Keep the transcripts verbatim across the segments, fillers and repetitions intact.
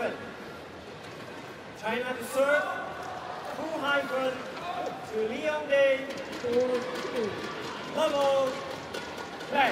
seven. China to serve. Two hyphen to Lee Yong-dae. Level. Play.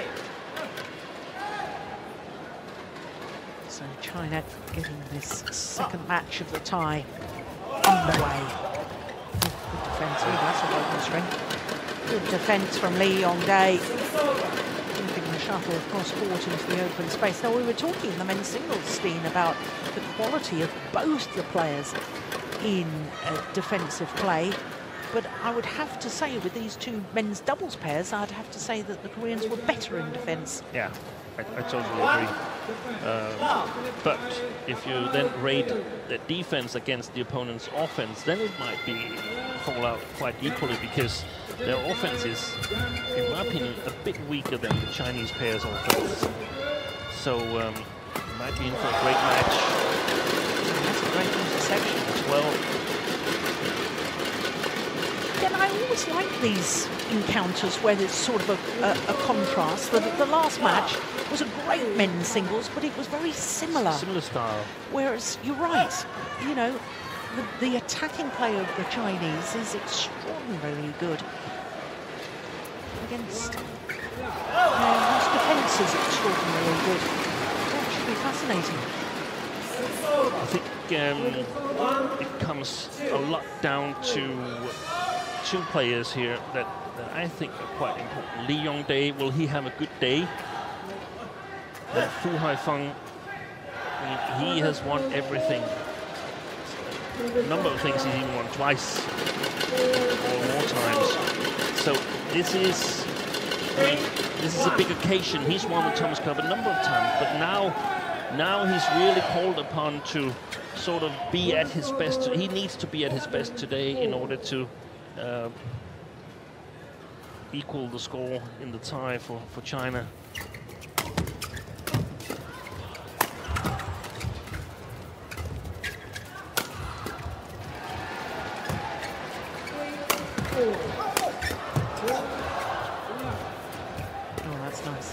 So China getting this second match of the tie underway. Good defence. Oh, that's a broken string. Good defence from Lee Yong-dae. Moving the shuttle across court into the open space. Now, we were talking in the men's singles, Steen, about the quality of both the players in uh, defensive play. But I would have to say, with these two men's doubles pairs, I'd have to say that the Koreans were better in defence. Yeah, I, I totally agree. Uh, but if you then rate the defense against the opponent's offense, then it might be fall out quite equally, because their offense is, in my opinion, a bit weaker than the Chinese pair's offense. So um, it might be in for a great match. That's a great interception as well. Again, I always like these encounters where there's sort of a, a, a contrast. The, the last match was a great men's singles, but it was very similar. Similar style. Whereas, you're right, you know, the, the attacking play of the Chinese is extraordinarily good. Against uh, whose defence is extraordinarily good. That should be fascinating. I think um, it comes a lot down to two players here that, that I think are quite important. Lee Yong-dae, will he have a good day? And Fu Haifeng, I mean, he has won everything. A number of things he's even won twice or more times. So this is, I mean, this is a big occasion. He's won the Thomas Cup a number of times, but now, now he's really called upon to sort of be at his best. He needs to be at his best today in order to uh, equal the score in the tie for, for China. Oh, that's nice.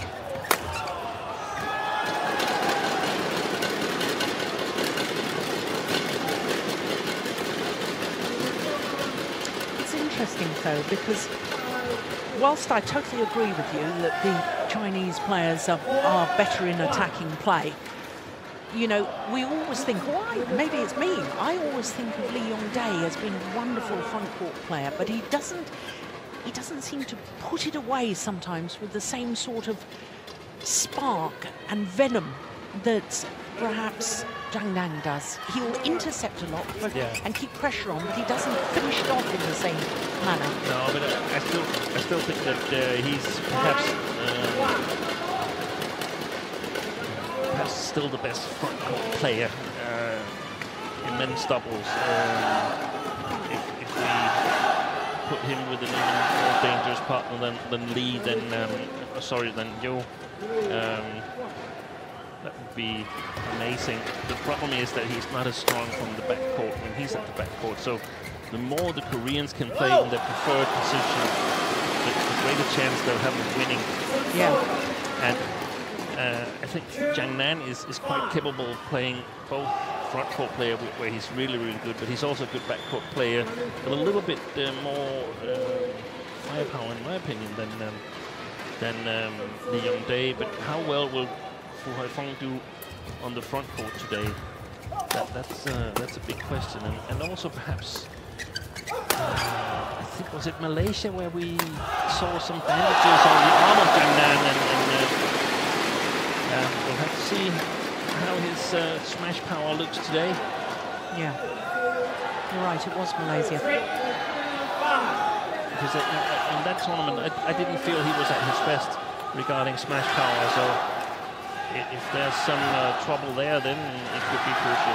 It's interesting, though, because whilst I totally agree with you that the Chinese players are, are better in attacking play, you know, we always think, why? Maybe it's me. I always think of Lee Yong-dae as being a wonderful front court player, but he doesn't, he doesn't seem to put it away sometimes with the same sort of spark and venom that perhaps Zhang Nan does. He'll intercept a lot but, yeah. and keep pressure on, but he doesn't finish it off in the same manner. No, but uh, I still, I still think that uh, he's perhaps, uh, perhaps still the best front court player uh, in men's doubles. Um, if, if we put him with an even more dangerous partner than, than Lee, then um, sorry, than Yo. Um, That would be amazing. The problem is that he's not as strong from the backcourt when he's at the backcourt. So the more the Koreans can play in their preferred position, the, the greater chance they'll have of winning. Yeah. And uh, I think Zhang Nan is, is quite capable of playing both front court player where he's really, really good, but he's also a good backcourt player with a little bit uh, more uh, firepower, in my opinion, than um, than um, Lee Yong-dae. But how well will Fu Haifeng do on the front court today? That, that's uh, that's a big question, and, and also perhaps uh, I think was it Malaysia where we saw some bandages on the arm of Zhang Nan, and, and uh, uh, we'll have to see how his uh, smash power looks today. Yeah, you're right. It was Malaysia. Because in, in that tournament, I, I didn't feel he was at his best regarding smash power. So if there's some uh, trouble there, then it could be crucial.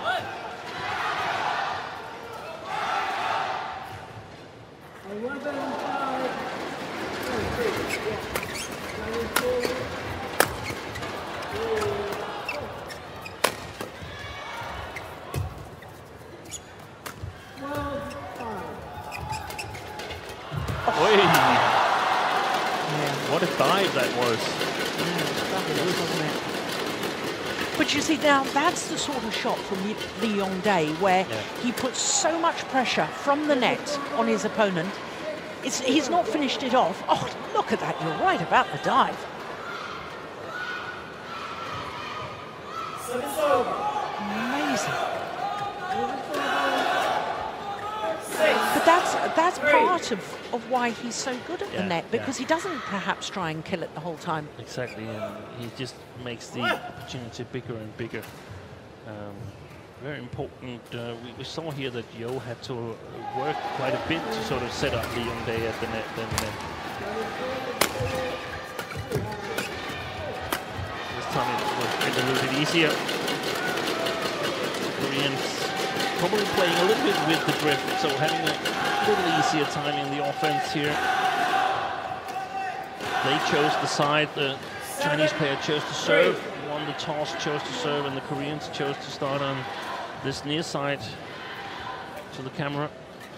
Oi. Yeah. What a dive that was. Yeah, it was fabulous, wasn't it? But you see, now that's the sort of shot from Lee Yong-dae where Yeah. he puts so much pressure from the net on his opponent. It's, he's not finished it off. Oh, look at that. You're right about the dive. Service over. Amazing. Six. But that's that's Three. part of, of why he's so good at Yeah, the net, because yeah. he doesn't perhaps try and kill it the whole time. Exactly, and he just makes the opportunity bigger and bigger. Um, very important. Uh, we, we saw here that Yo had to work quite a bit to sort of set up Lee Yong-dae at the net. Then, then this time it was a little bit easier. Koreans probably playing a little bit with the drift, so having a little easier time in the offense here. They chose the side, the Chinese player chose to serve, won the toss, chose to serve, and the Koreans chose to start on this near side to the camera.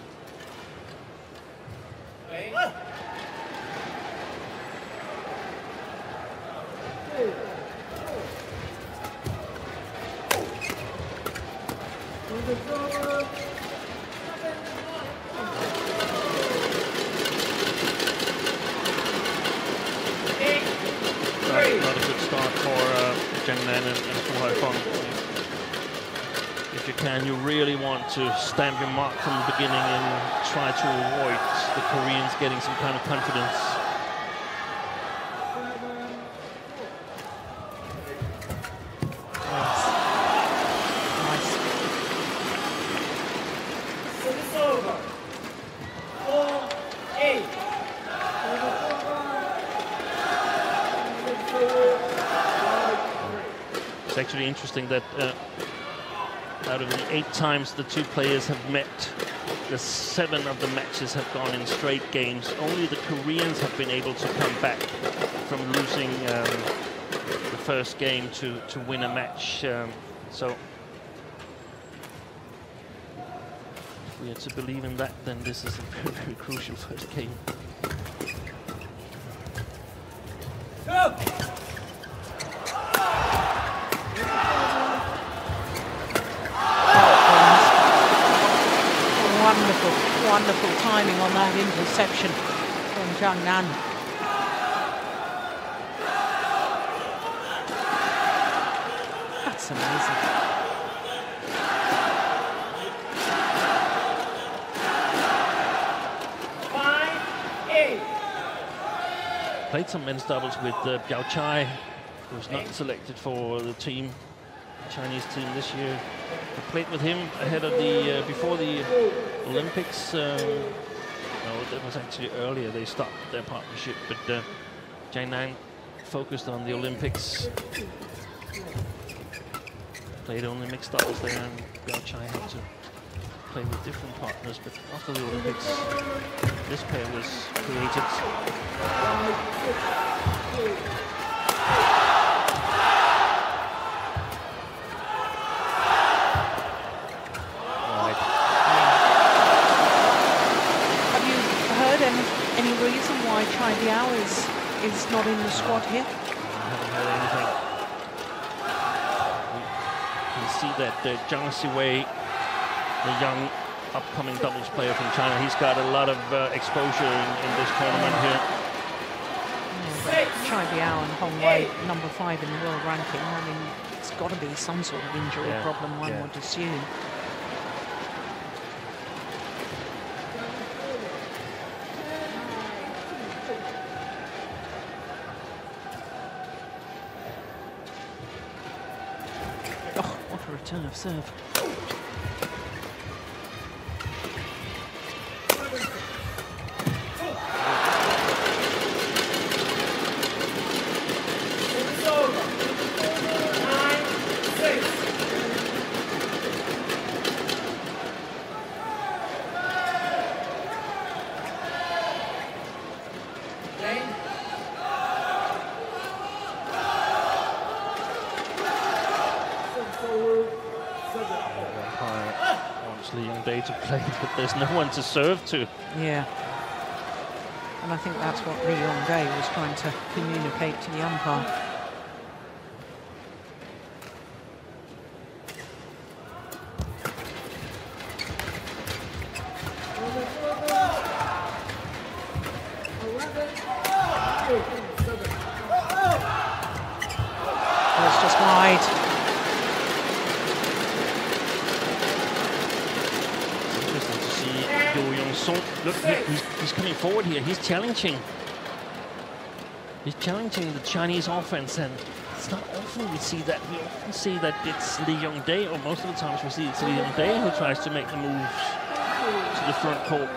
Not, not a good start for uh, Zhang Nan and, and Fu Haifeng. If you can, you really want to stamp your mark from the beginning and try to avoid the Koreans getting some kind of confidence. Nice. Service over. Four, eight. It's actually interesting that uh, out of the eight times the two players have met, the seven of the matches have gone in straight games. Only the Koreans have been able to come back from losing um, the first game to, to win a match. Um, so if we are to believe in that, then this is a very, very crucial first game. Go! Wonderful, wonderful timing on that interception from Zhang Nan. That's amazing. Five, eight. Played some men's doubles with uh, Biao Chai, who was not selected for the team, Chinese team this year. I played with him ahead of the, uh, before the Olympics. Um, no, that was actually earlier. They stopped their partnership, but uh, Zhang Nan focused on the Olympics. Played only mixed doubles there, and Biao Chai had to play with different partners. But after the Olympics, this pair was created. Have you heard any, any reason why Chai Biao is, is not in the squad here? I haven't heard anything. We can see that uh, Zhang Siwei, the young upcoming doubles player from China, he's got a lot of uh, exposure in, in this tournament here. Chai Biao and Hong Wei, number five in the world ranking. I mean, it's got to be some sort of injury Yeah, problem, one yeah. would assume. Oh, what a return of serve. Service over. Nine, six. Lane. Umpire wants Lee Yong-dae to play, but there's no one to serve to. Yeah. And I think that's what Lee Yong-dae was trying to communicate to the umpire. So look, he, he's, he's coming forward here. He's challenging. He's challenging the Chinese offense, and it's not often we see that. We often see that it's Lee Yong-dae, or most of the times we see it's Lee Yong-dae who tries to make the moves to the front court.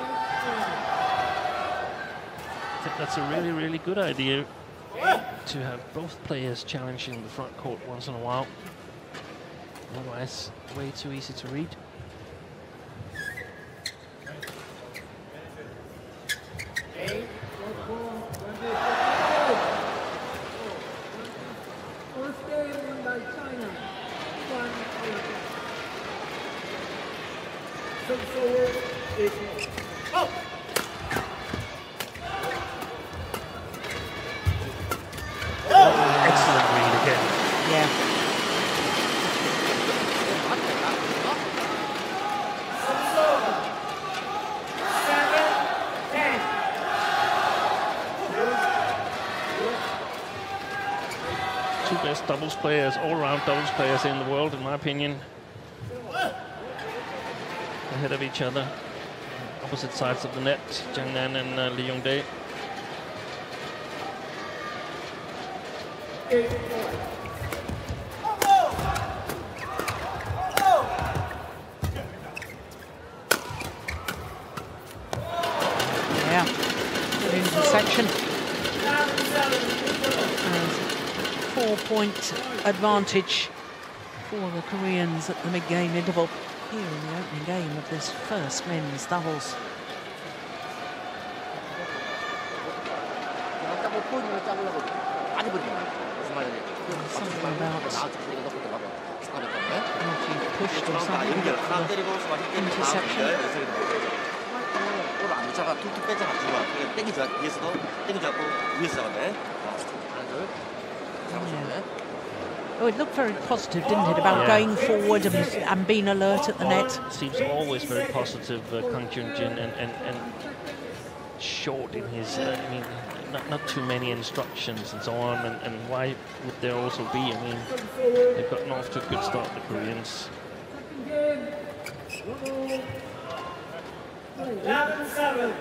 I think that's a really, really good idea to have both players challenging the front court once in a while. Otherwise, way too easy to read. Excellent read again. Yeah. Two best doubles players, all-round doubles players in the world, in my opinion. Ahead of each other, opposite sides of the net, Zhang Nan and uh, Lee Yong-dae. Yeah, good intersection. Four-point advantage for the Koreans at the mid-game interval here in the opening game of this first men's doubles. Something about after you've pushed or something, interception. Yeah. Oh, it looked very positive, didn't it, about yeah. going forward and, and being alert at the net. Seems always very positive, uh, Kang Kyung-jin, and, and, and short in his, uh, I mean, not, not too many instructions and so on, and, and why would there also be? I mean, they've gotten off to a good start, the Koreans. eleven seven.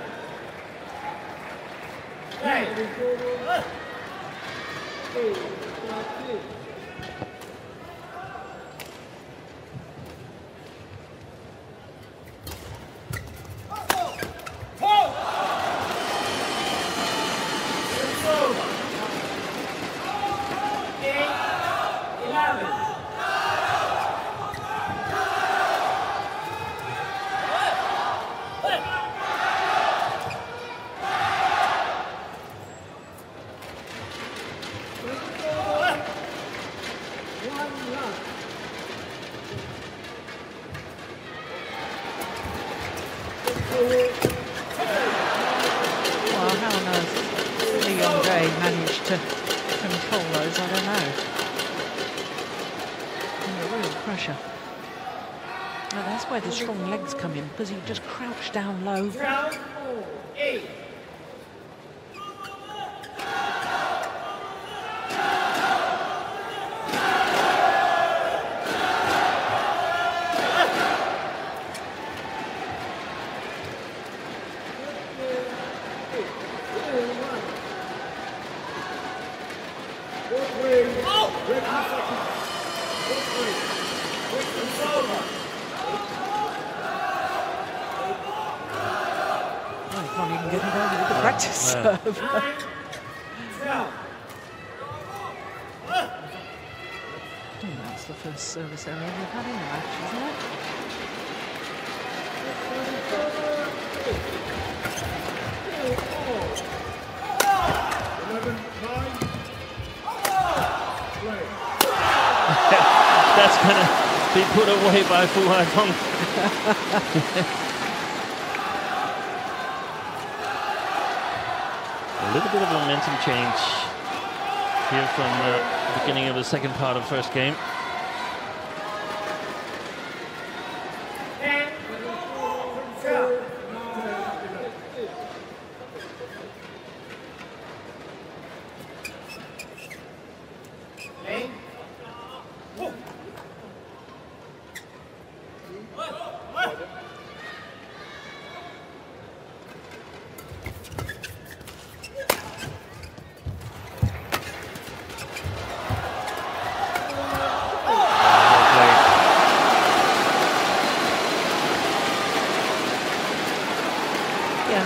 Well, how on earth Lee Yong-dae managed to control those, I don't know. Under real pressure. Now that's where the strong legs come in, because he just crouched down low. Round eight. Practice No. serve. I think that's the first service error we've had in the match, isn't it? That's gonna be put away by Fu Haifeng. A little bit of momentum change here from uh, the beginning of the second part of the first game.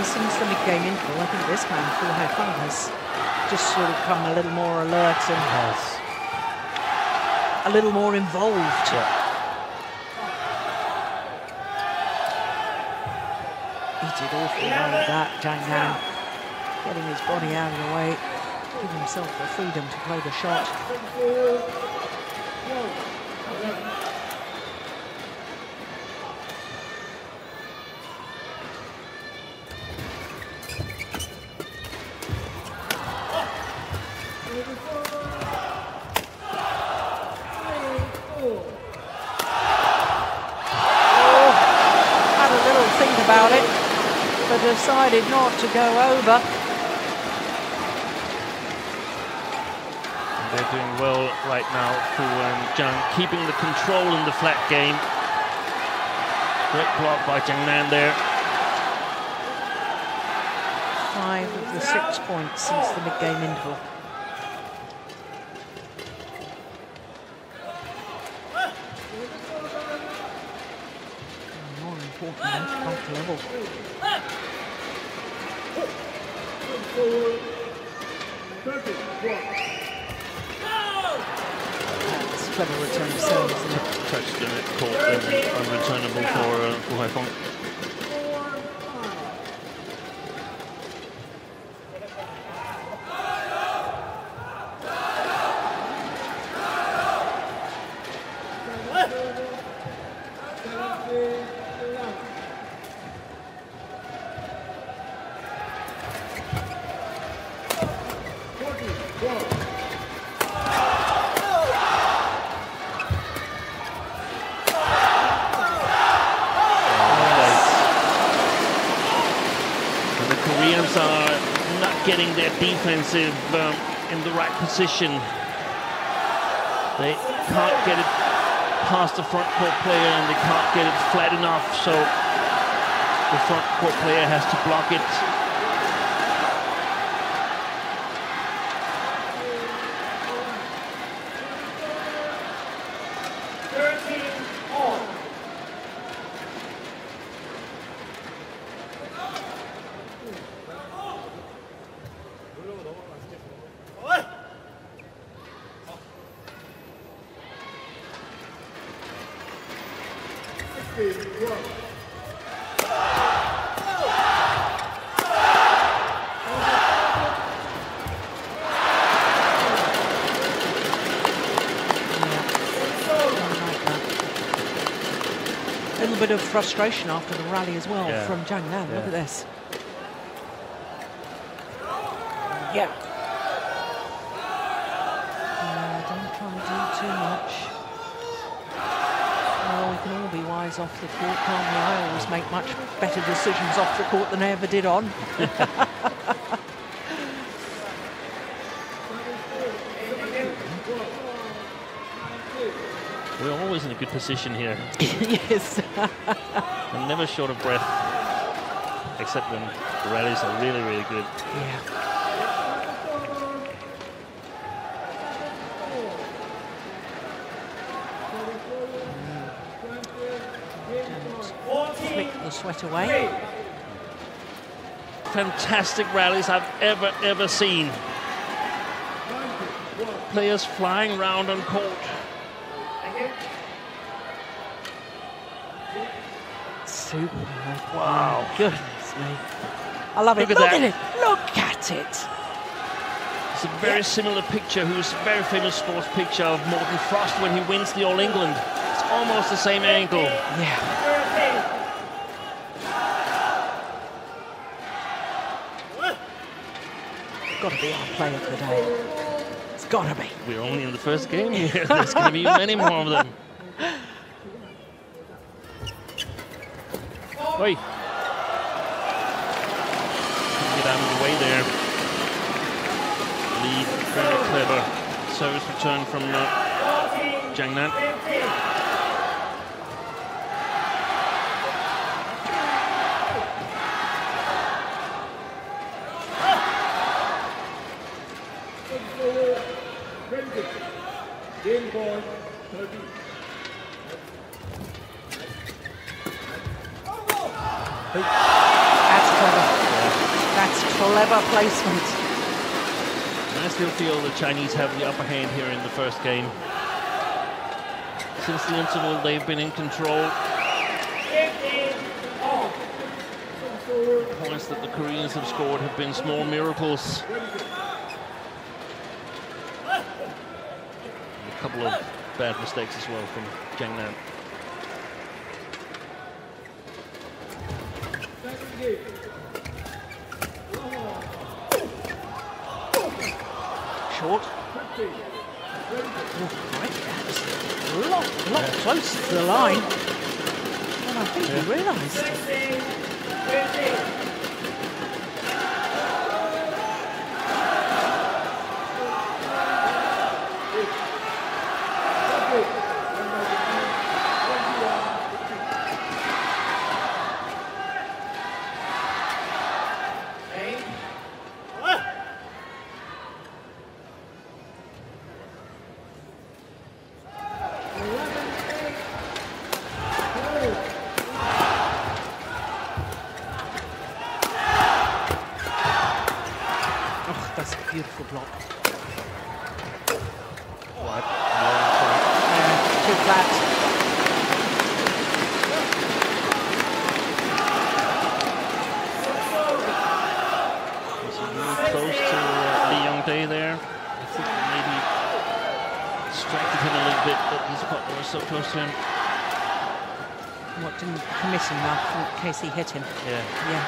since the mid-game interval, I think this man, Fu Haifeng, has just sort of come a little more alert and Yes. a little more involved. Yeah. He did awfully well with that, Zhang Nan, getting his body out of the way, giving himself the freedom to play the shot. About it, but decided not to go over. And they're doing well right now, Fu and Zhang, keeping the control in the flat game. Great block by Zhang Nan there. Five of the six points since the mid-game interval. Back level. That's a clever return of service, isn't it? Touched and it caught and unreturnable for uh, Fu Haifeng. Are not getting their defensive um, in the right position. They can't get it past the front court player and they can't get it flat enough, so the front court player has to block it. A little bit of frustration after the rally as well yeah. from Zhang Nan. Yeah. Look at this. Yeah. Uh, don't try and do too much. Well, we can all be wise off the court, can't we? I always make much better decisions off the court than I ever did on. We're always in a good position here. Yes. I'm never short of breath, except when the rallies are really, really good. Yeah. Flick the sweat away. Fantastic rallies I've ever, ever seen. Players flying around on court. Super. Wow. Oh, goodness me. I love it. Look at Look that. at it. Look at it. It's a very similar picture, who's a very famous sports picture of Morten Frost when he wins the All England. It's almost the same angle. Yeah. Got to be our play of the day. It's got to be. We're only in the first game here. There's going to be many more of them. Oi. Couldn't get out of the way there. Lead, very clever service return from uh, Zhang Nan. Game ball, thirty. That's clever. Yeah. That's clever placement. I still feel the Chinese have the upper hand here in the first game. Since the interval, they've been in control. The points that the Koreans have scored have been small miracles. A couple of bad mistakes as well from Jiang Nan. Short. Oh, right. That's a lot, lot yeah. closer to the line than I think yeah. he realised. Beautiful block. What? Yeah, too flat. Was he really close to uh, Lee Yong-dae there? I think maybe distracted him a little bit, but his partner was so close to him. What, didn't commit enough in case he hit him? Yeah. Yeah.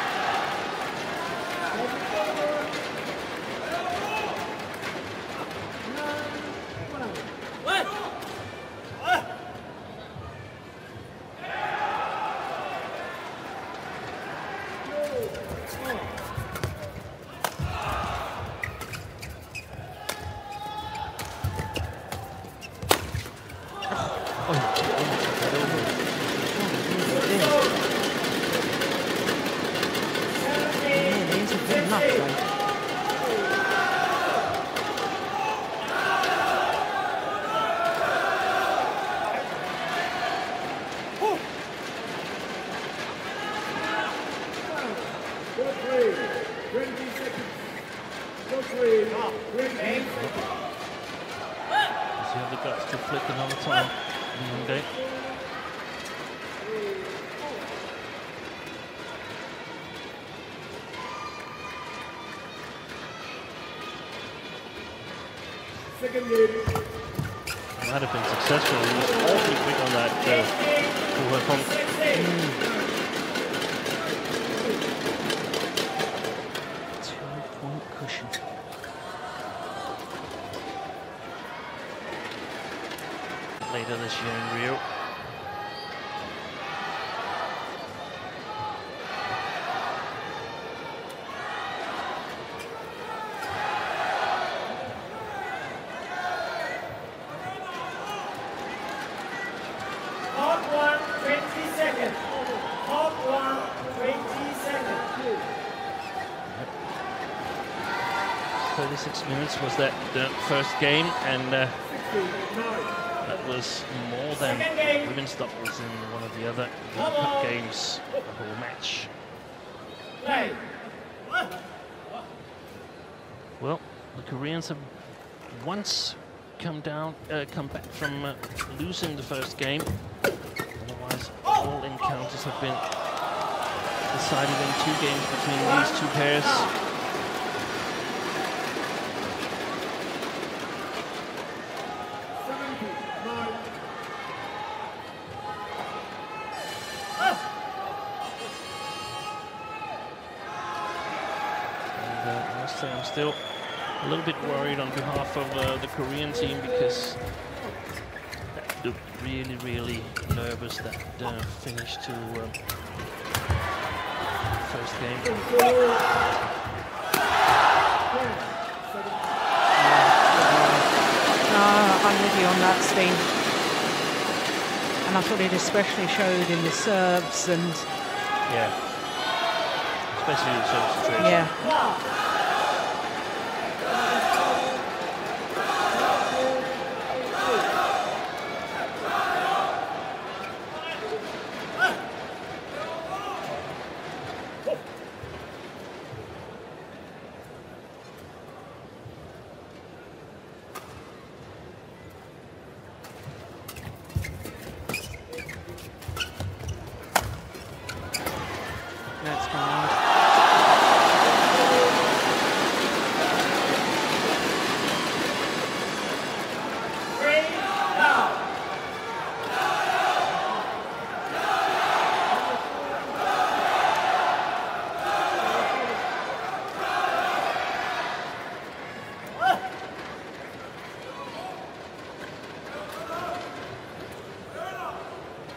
Might have been successful. He was awfully quick on that. Uh, mm. Two-point cushion. Later this year in Rio. thirty-six minutes was that the first game, and uh, that was more than women's doubles in one of the other World Cup games, the whole match. Well, the Koreans have once come down, uh, come back from uh, losing the first game. Otherwise, all encounters have been decided in two games between these two pairs. I'm still a little bit worried on behalf of uh, the Korean team, because that looked really, really nervous, that uh, finish to uh, first game. No, I'm with you on that, Steve. And I thought it especially showed in the serves and... Yeah. Especially in the serve situation. Yeah.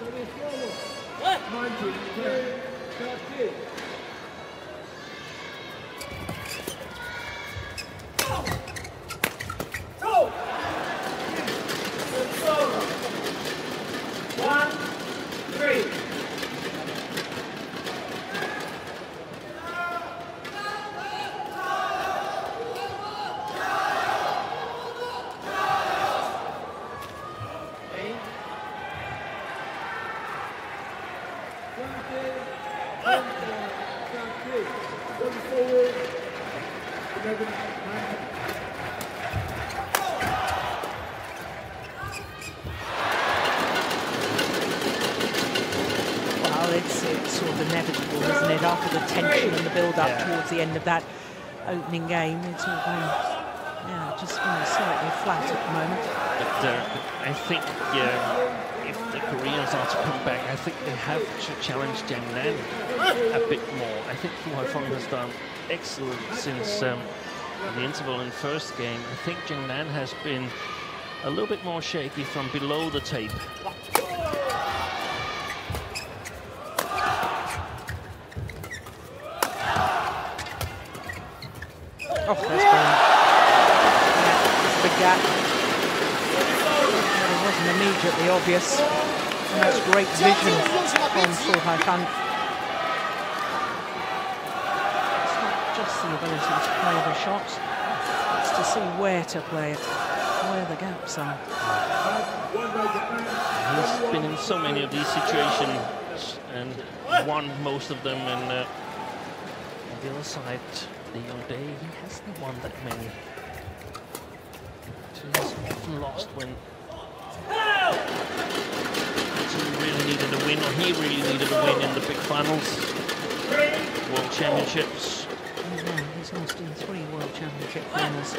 One, three. Well, it's, it's sort of inevitable, isn't it? After the tension and the build-up Yeah. towards the end of that opening game, it's all going, yeah, just going slightly flat at the moment. But uh, I think yeah, if the Koreans are to come back, I think they have to challenge Jiang Nan a bit more. I think Fu Haifeng has done excellent since um, the interval in the first game. I think Jiang Nan has been a little bit more shaky from below the tape. Oh, that's brilliant. Yeah, that's a big gap. It wasn't immediately obvious. And that's great vision from Fu Haifeng. It's not just the ability to play the shots, it's to see where to play it, where the gaps are. He's been in so many of these situations and won most of them. And uh, on the other side, Lee Yong-dae, he hasn't won that many. He's often lost when he really needed a win, or he really needed a win in the big finals, World Championships. Yeah, he's lost in three World Championship finals.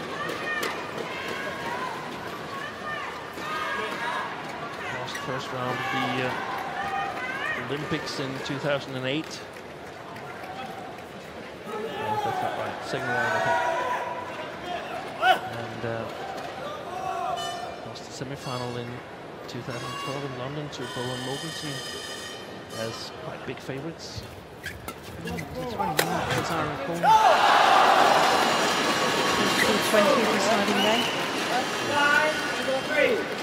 Lost first round of the uh, Olympics in two thousand eight. Yeah, that's not right. Second round, I think. And uh, lost the semi-final in two thousand twelve in London to Bowen Mogensen as quite big favourites. It's very much, as I recall. two twenty deciding game. Five, three.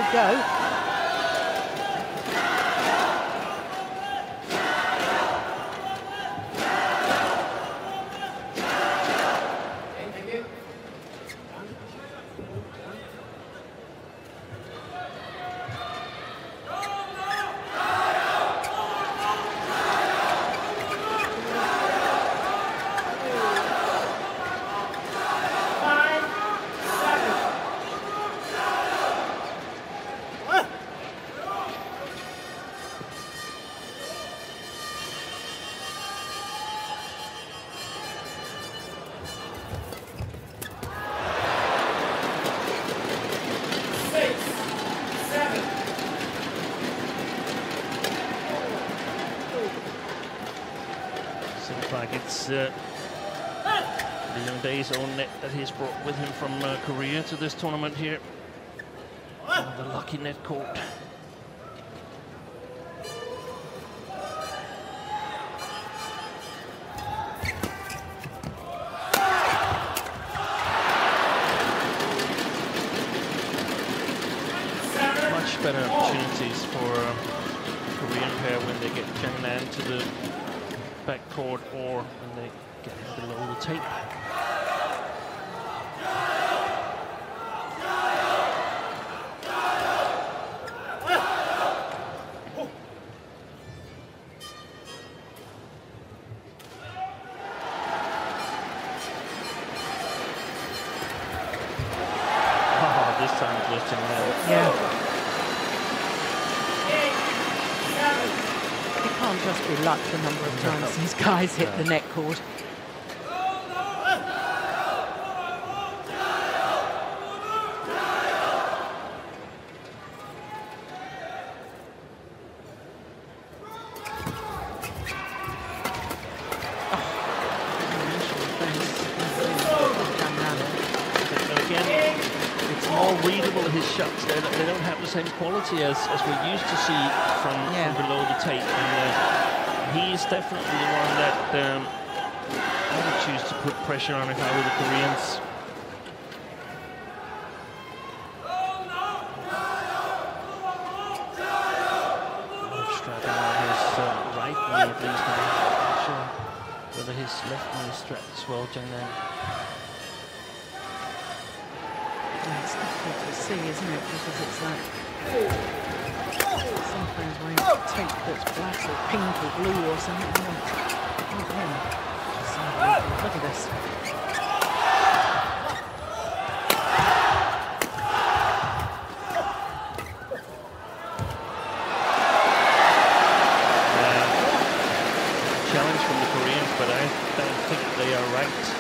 go. Like it's uh, Lee Yong-dae's own net that he's brought with him from uh, Korea to this tournament here. On the lucky net court. Much better opportunities for uh, Korean pair when they get Zhang Nan to the backcourt or when they get below the tape. Oh, this time it was Zhang Nan. Yeah. It can't just be luck the number of times these guys hit the net cord. Shots there that they don't have the same quality as, as we're used to see from, yeah. from below the tape. And uh, he's definitely the one that um, I would choose to put pressure on if I were the Koreans. Strapping on his uh, right knee at least. I'm not sure whether his left knee is strapped as well, Zhang Nan. It's difficult to see, isn't it? Because it's like sometimes when you tape that's black or pink or blue or something. Oh, yeah. Look at this. Uh, challenge from the Koreans, but I don't think they are right.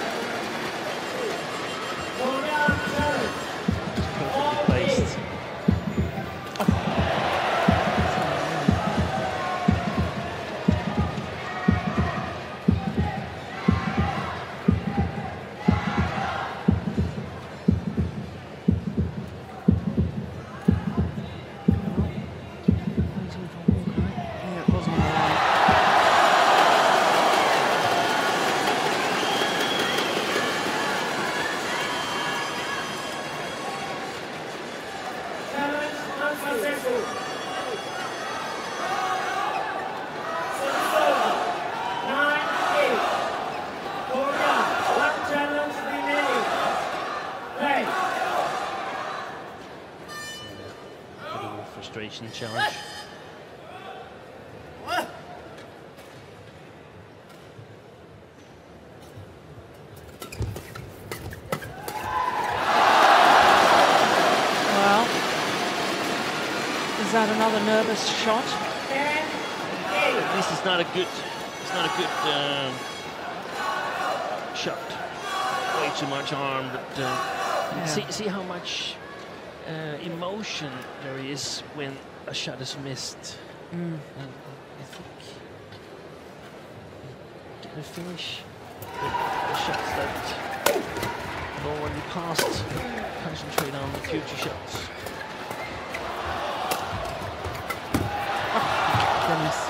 Frustration challenge. Well, is that another nervous shot? This is not a good. It's not a good um, shot. Way too much arm, but uh, yeah. see see how much uh, emotion there is when a shot is missed. Mm. And I think get a finish with the shots that have already passed. Concentrate on the future shots. Oh, goodness.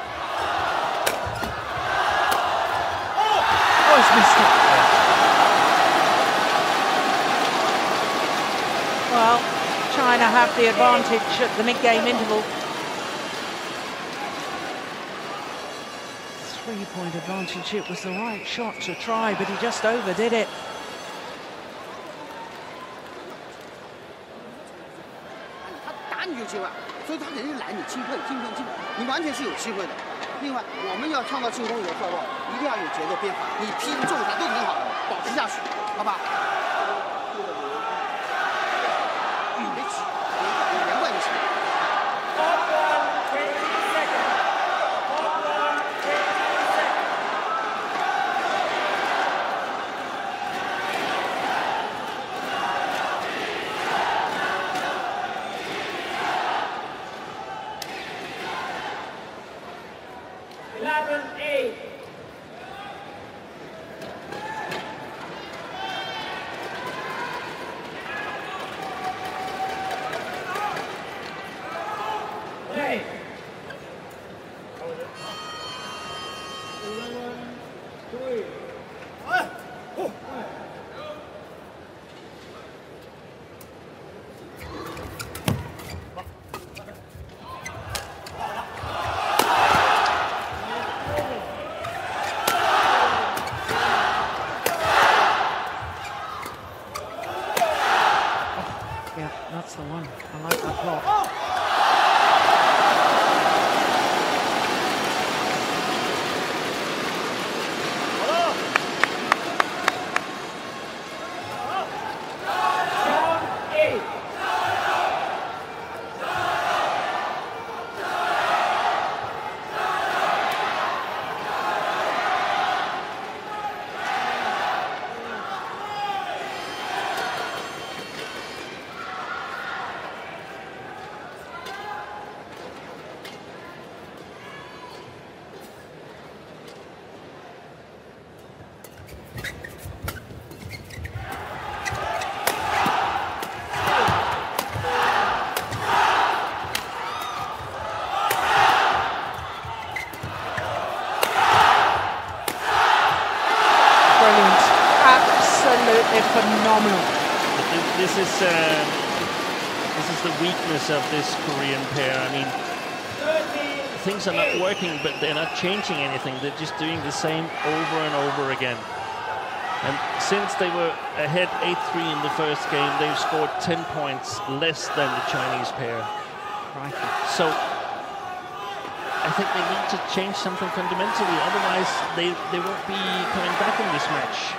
Oh, he's missed it. the advantage at the mid-game interval. Three-point advantage. It was the right shot to try, but he just overdid it. 你就机会，所以他肯定拦你轻碰、轻碰、轻碰，你完全是有机会的。另外，我们要创造进攻有跳动，一定要有节奏变化。你劈重弹都挺好，保持下去，好吧？别急，连贯就行。 eleven eight. Play. eleven three. Yeah, that's the one. I like that block. Brilliant. Absolutely phenomenal. This is uh, this is the weakness of this Korean pair. I mean, things are not working, but they're not changing anything. They're just doing the same over and over again. And since they were ahead eight three in the first game, they've scored ten points less than the Chinese pair. Right. So I think they need to change something fundamentally, otherwise they, they won't be coming back in this match.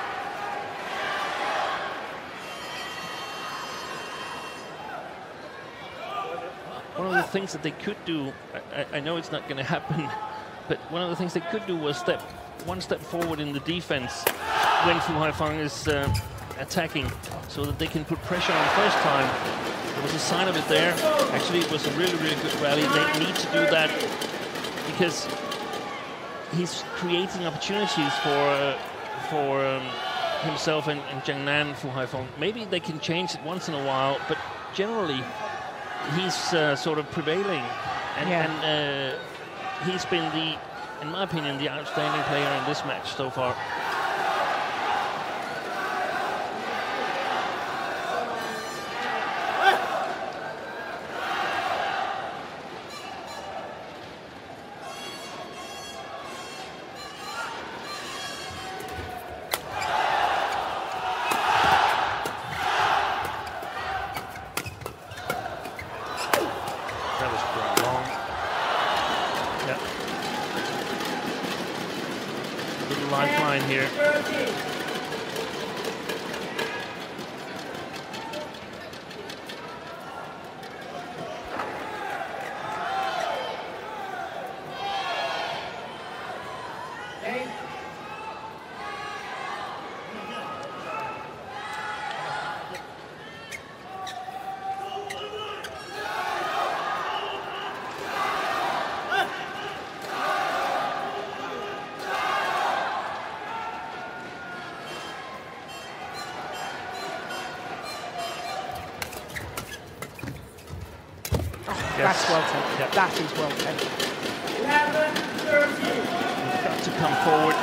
One of the things that they could do, I, I know it's not going to happen, but one of the things they could do was step one step forward in the defense when Fu Haifeng is uh, attacking, so that they can put pressure on first time. There was a sign of it there. Actually, it was a really, really good rally. They need to do that because he's creating opportunities for uh, for um, himself and, and Jiangnan Fu Haifeng. Maybe they can change it once in a while, but generally he's uh, sort of prevailing, and, yeah. and uh, he's been the, in my opinion, the outstanding player in this match so far. Lifeline here. That's well taken. Yeah. That is well taken. You've got to come forward.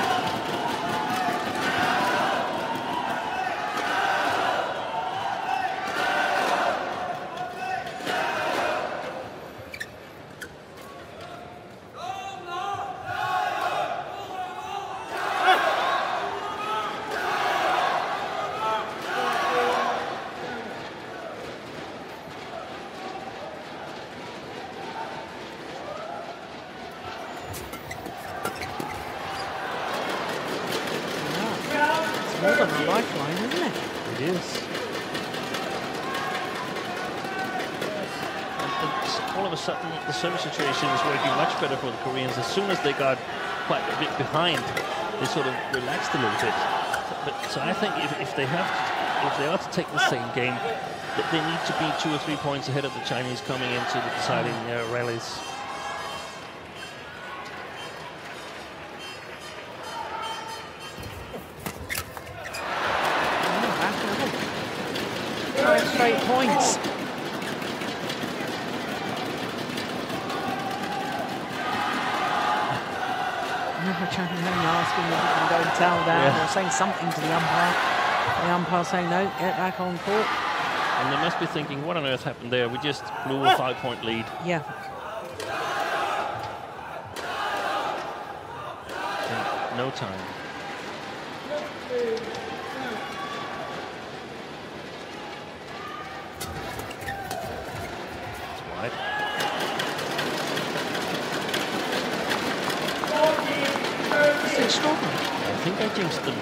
It is. And, and s- all of a sudden, the service situation is working much better for the Koreans. As soon as they got quite a bit behind, they sort of relaxed a little bit. So, but, so I think if, if they have, to, if they are to take the same game, that they need to be two or three points ahead of the Chinese coming into the deciding uh, rallies. Five straight points. Chang Nang asking if he can go and tell down Yeah. or saying something to the umpire. The umpire saying no, get back on court. And they must be thinking, what on earth happened there? We just blew a five-point lead. Yeah. In no time. It's wide. It's extraordinary. I think I jinxed them.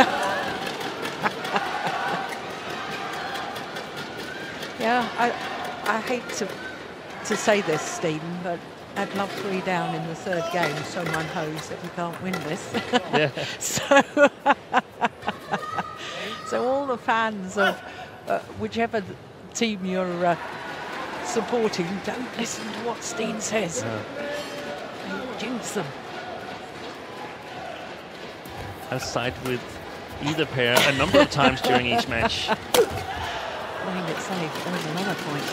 Yeah, I I hate to to say this, Stephen, but I'd love three down in the third game, so my hose that we can't win this. Yeah. so, so all the fans of uh, whichever th- team you're uh, supporting, don't listen to what Steen says. Uh, He'll jinx them. I've sided with either pair a number of times during each match. Playing it safe. There's another point.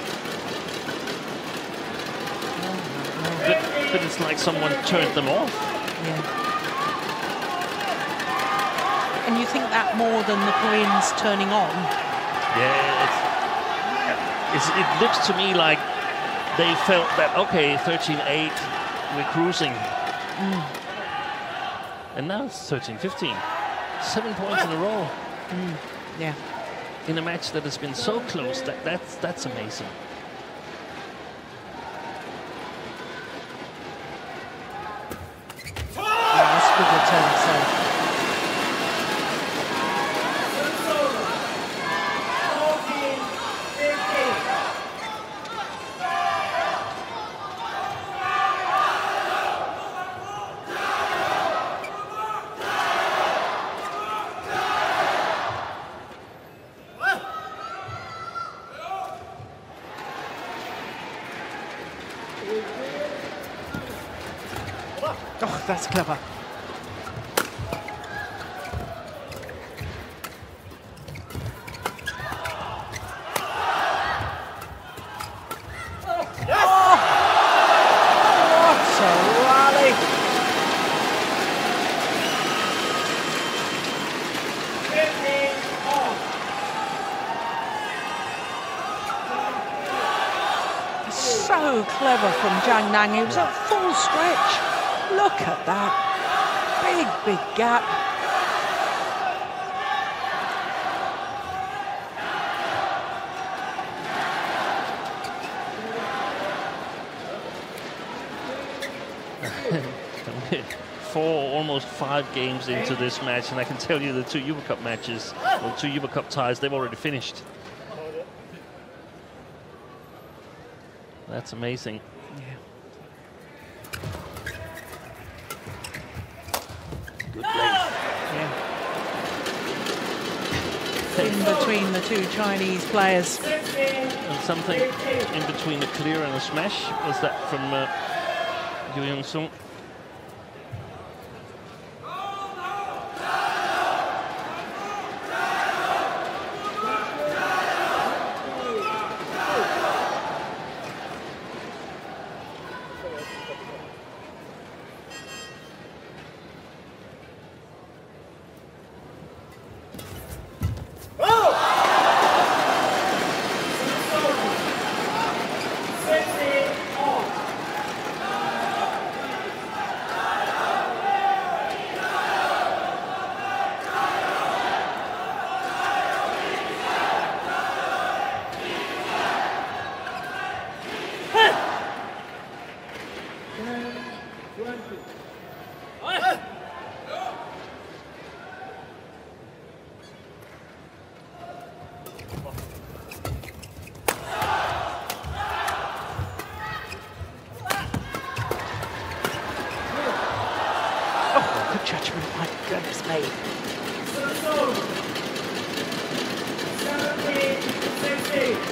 Oh, no, no. But, but it's like someone turned them off. Yeah. And you think that more than the Koreans turning on? Yeah, it's, it's, it looks to me like they felt that, okay, thirteen eight, we're cruising. Mm. And now it's thirteen fifteen. Seven points in a row. Mm. Yeah. In a match that has been so close, that, that's, that's amazing. Yeah, that's a good return serve. Oh, that's clever. What a rally! So clever from Zhang Nang. He was at full stretch. Look at that. Big, big gap. Four, almost five games into this match, and I can tell you the two Uber Cup matches, or two Uber Cup ties, they've already finished. That's amazing. Yeah. Good play. Yeah. In between the two Chinese players. And something in between a clear and a smash was that from uh, Yu Young-sung. Good judgment, my goodness me. seventeen sixteen.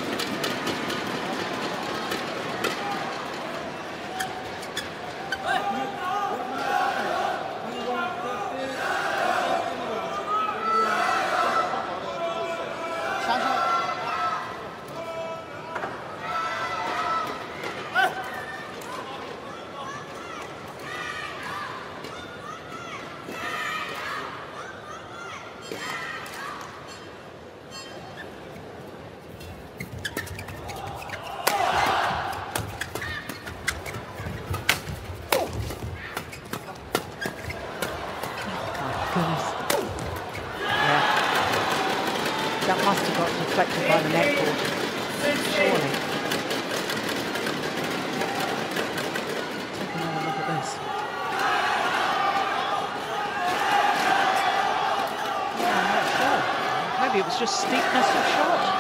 That must have got deflected by the net cord, surely. Take another look at this. Yeah, I'm not sure. Maybe it was just steepness of shot.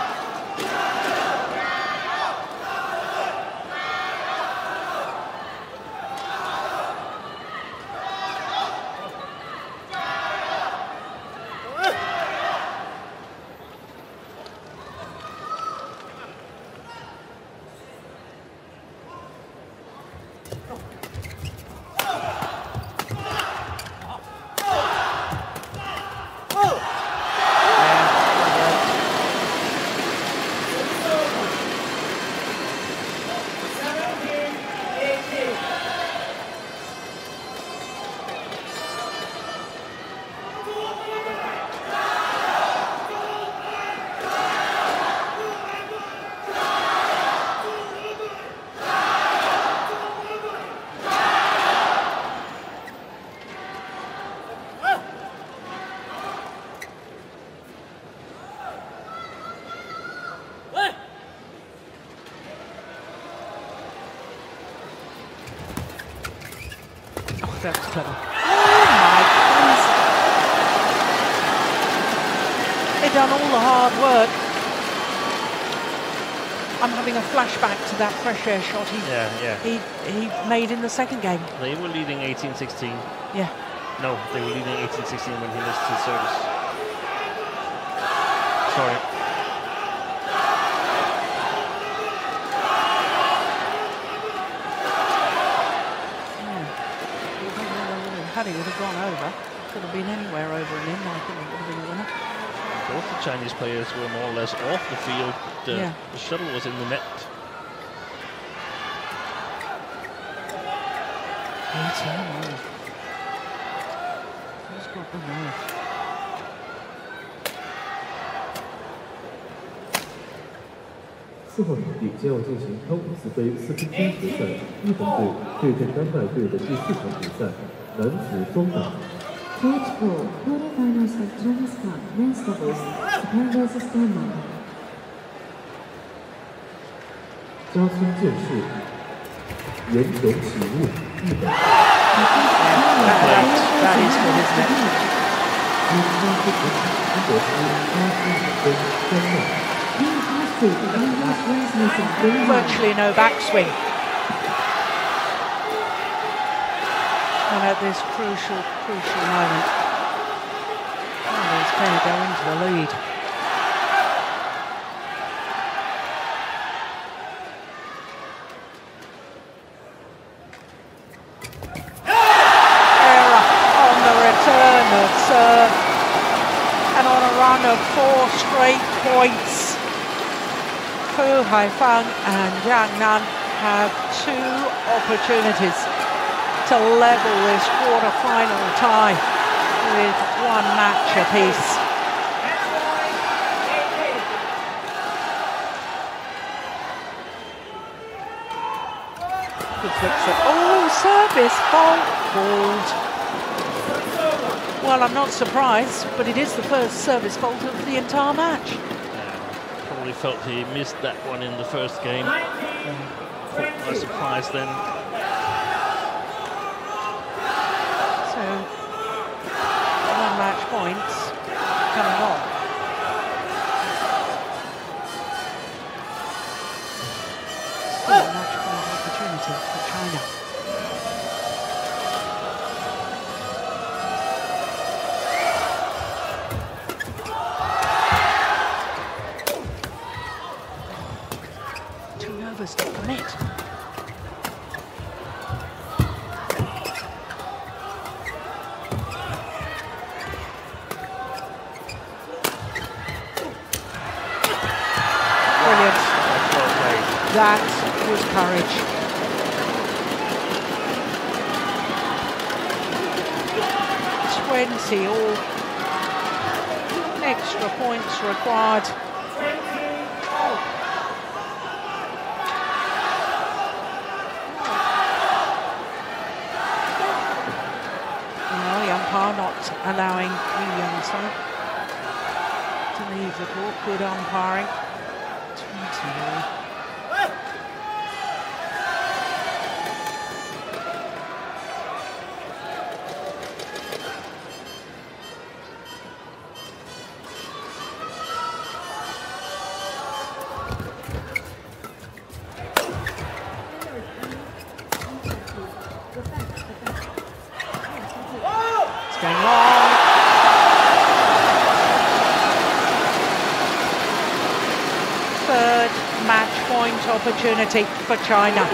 That was clever. Oh my goodness. They've done all the hard work. I'm having a flashback to that fresh air shot he, yeah, yeah. he, he made in the second game. They were leading eighteen sixteen. Yeah. No, they were leading eighteen sixteen when he missed his service. Sorry. Had he would have gone over. Could have been anywhere over and in. I think it would have been a winner. Both the Chinese players were more or less off the field. The, yeah. the shuttle was in the net. eighteen all. Who's got the nerve? 四号场地将要进行超五四杯四分之一决赛，日本队对阵丹麦队的第四场比赛，男子双打。 Stage four, quarterfinals of Chinese Cup men's doubles, Japan versus Denmark. 加村健士，岩井启悟，日本。 That is good, isn't it? 第三支球队英国斯加村五分，丹麦。 Virtually no backswing. And at this crucial, crucial moment, Carlos going to go into the lead. Error on the return of serve. And on a run of four straight points, Fu Haifeng and Jiang Nan have two opportunities to level this quarter-final tie with one match apiece. Good flips up. Oh, service fault called. Well, I'm not surprised, but it is the first service fault of the entire match. Probably felt he missed that one in the first game. Caught by surprise then. So, one match points coming on. Still a match point opportunity for China. That was courage. twenty all. Extra points required. Well, the umpire not allowing Yu Young-sung to leave the court. Good umpiring. twenty all. Opportunity for China.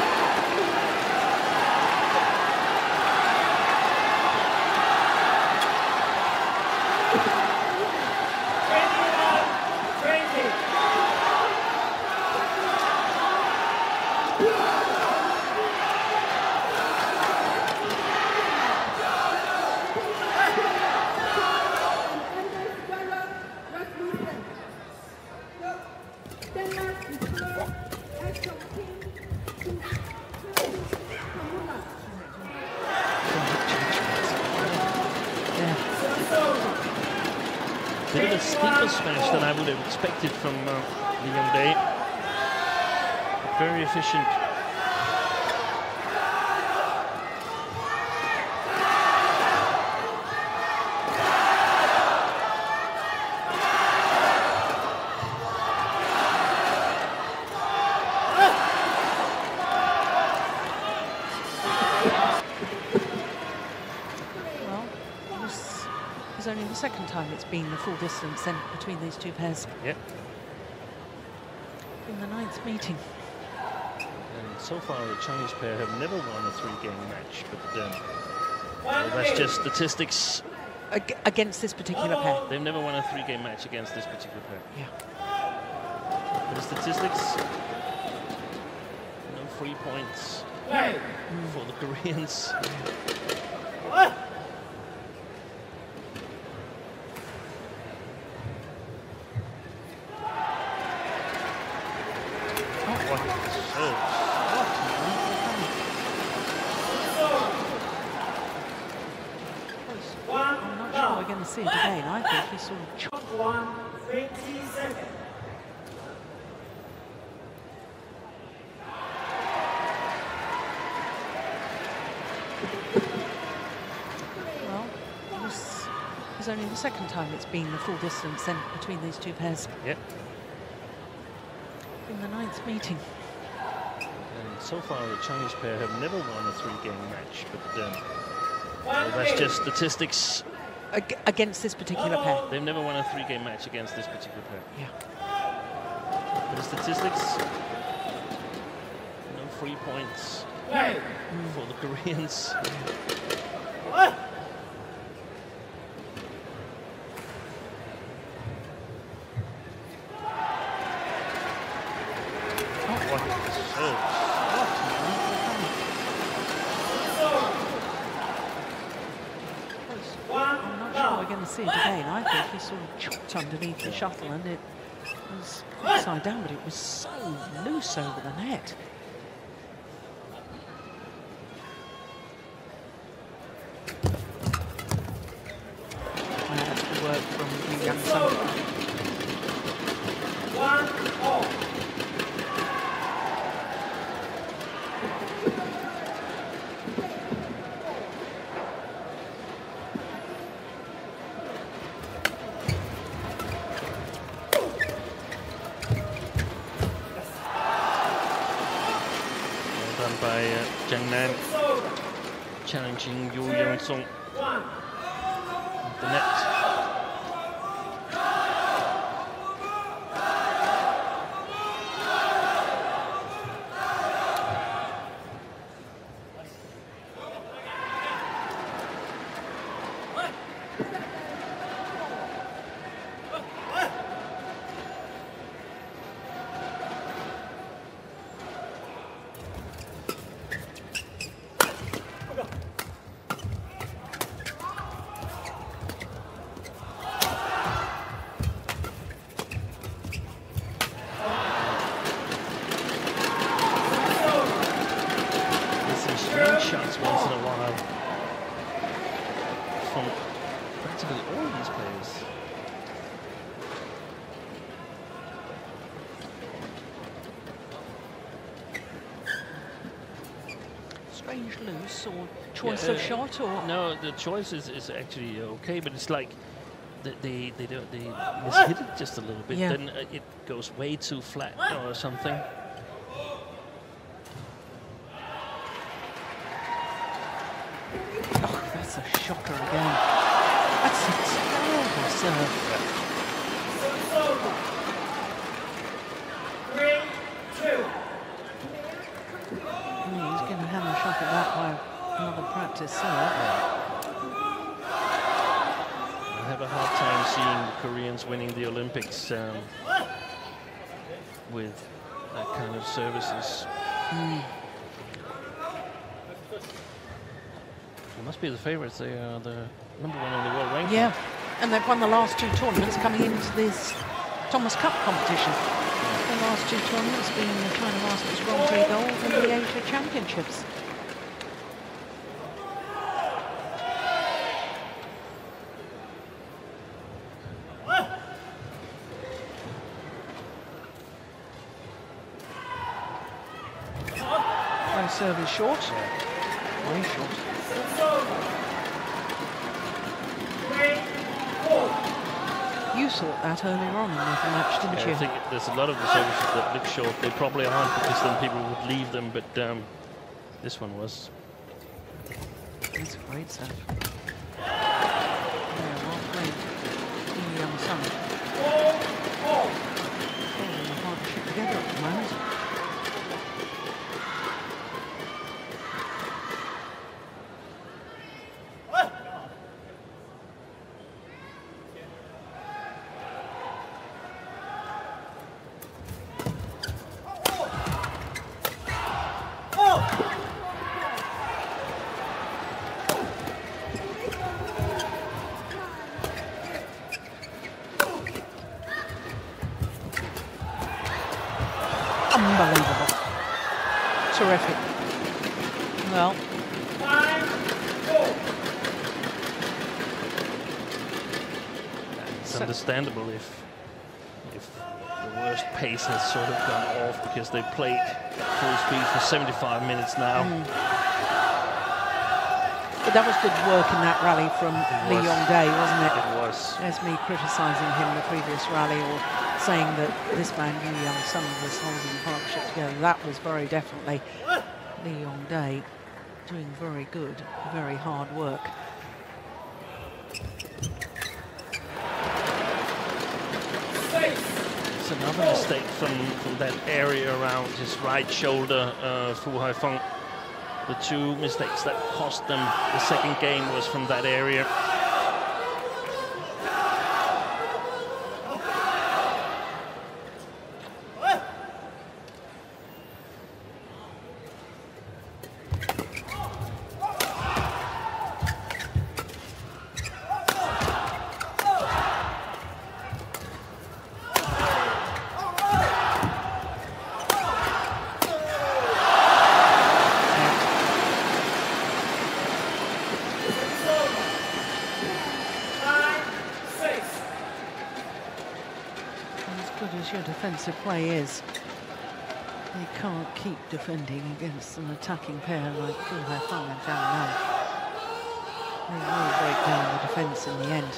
Bit of a steeper smash than I would have expected from uh, Lee Yong-dae. Very efficient. Only the second time it's been the full distance then between these two pairs. Yep. In the ninth meeting. And so far the Chinese pair have never won a three-game match, but um, well, that's just statistics. Ag against this particular pair. They've never won a three-game match against this particular pair. Yeah. But the statistics, no free points Hey. for the Koreans. What? We're going to see it again. I think he sort of chopped one, twenty seconds. Well, this is only the second time it's been the full distance then between these two pairs. Yep. In the ninth meeting. And so far the Chinese pair have never won a three-game match, but um, well, that's just statistics. Ag against this particular pair. They've never won a three-game match against this particular pair. Yeah. But the statistics, no free points Hey. for the Koreans. What? We're going to see it again. I think he sort of chopped underneath the shuttle and it was upside down, but it was so loose over the net. Well, that's the work from Yu Young-sung. One all. By uh, Zhang Nan challenging Yu Young-sung at the net. shots once in a while from practically all these players. Strange loose or choice Yeah, of uh, shot, or no, the choice is, is actually okay, but it's like they they they, don't, they mishit it just a little bit, Yeah. then uh, it goes way too flat or something. oh, that's a shocker again. That's a terrible serve. Three, two. Yeah, he's going to hammer shot at that by another practice serve. I have a hard time seeing the Koreans winning the Olympics um, with that kind of services. Mm. They must be the favorites. They are the number one in the world ranking. Yeah, and they've won the last two tournaments coming into this Thomas Cup competition. The last two tournaments being the China Masters Grand Prix Gold and the Asia Championships. No serve is short. Very short. You thought that earlier on in the match, didn't Yeah, you? I think there's a lot of the services that look short. They probably aren't, because then people would leave them, but um, this one was. That's great stuff. Yeah, well played. Lee Young Sun. Holding the partnership together at the moment. Unbelievable. Terrific. Well, It's So- understandable if if the worst pace has sort of gone off, because they played at full speed for seventy-five minutes now. but that was good work in that rally from Lee was. Yong-dae, wasn't it? It was. There's me criticising him the previous rally, or saying that this man, Yu Young Sun, was holding the partnership together. That was very definitely Lee Yong-dae doing very good, very hard work. It's another mistake from, from that area around his right shoulder, uh, Fu Haifeng. The two mistakes that cost them the second game was from that area. Your defensive play is, they can't keep defending against an attacking pair like Fu Haifeng and Zhang Nan. They will break down the defence in the end.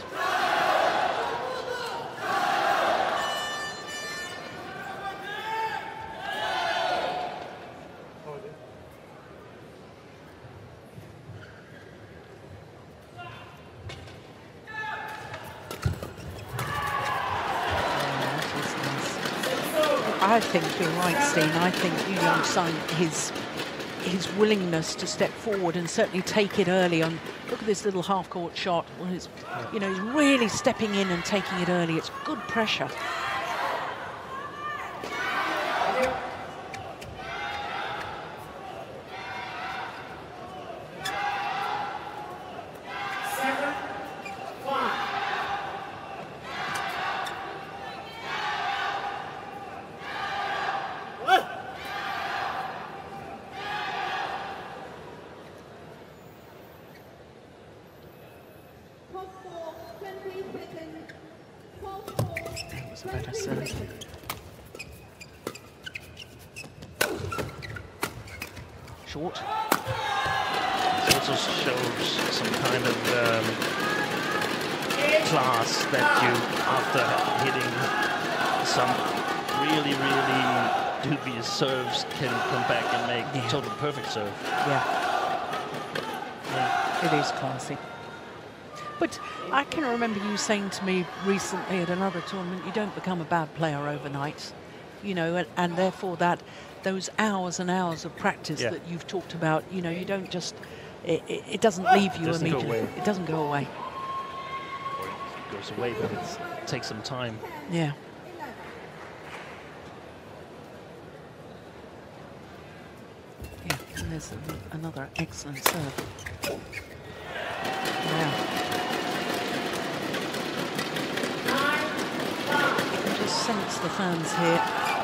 I think you're right, Steen. I think Yu Young Sun, his his willingness to step forward and certainly take it early on. Look at this little half-court shot. Well, it's, you know, he's really stepping in and taking it early. It's good pressure. That was a better serve. Short. It also shows some kind of um, class that you, after hitting some really, really dubious serves, can come back and make Yeah. a total perfect serve. Yeah. Yeah, it is classy. But I can remember you saying to me recently at another tournament, you don't become a bad player overnight, you know, and, and therefore that those hours and hours of practice Yeah. that you've talked about, you know, you don't just, it, it, it doesn't leave you Doesn't go immediately. away. It doesn't go away. Or it goes away, but it's, it takes some time. Yeah. Yeah, and there's a, another excellent serve. Yeah. You can just sense the fans here.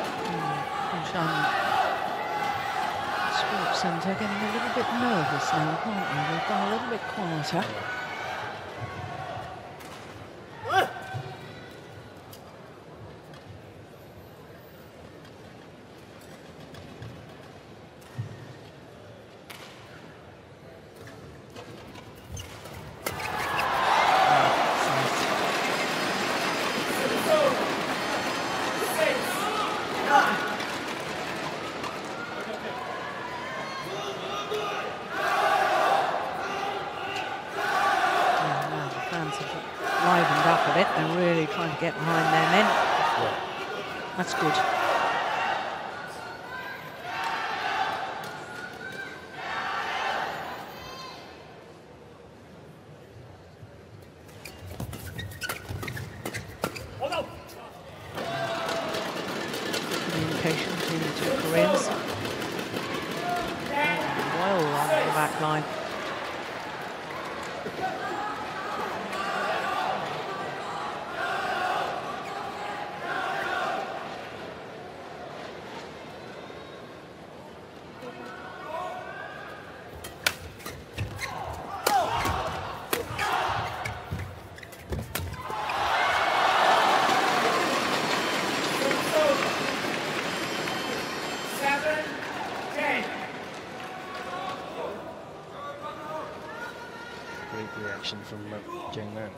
Mm, Sports Centre getting a little bit nervous now, can't they? They've gone a little bit quieter. Livened up a bit. They're really trying to get behind their men. Yeah. That's good. Communication between the two Koreans. Well on the back line. Great reaction from uh, Zheng Nan.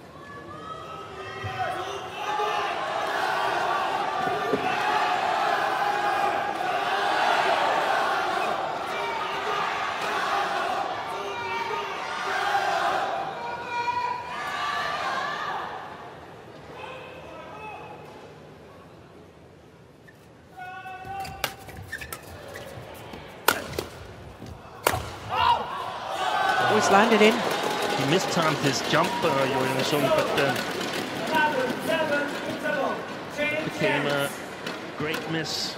Always landed in. He mistimed his jump, uh, Jorgen Sung, but uh, became a great miss.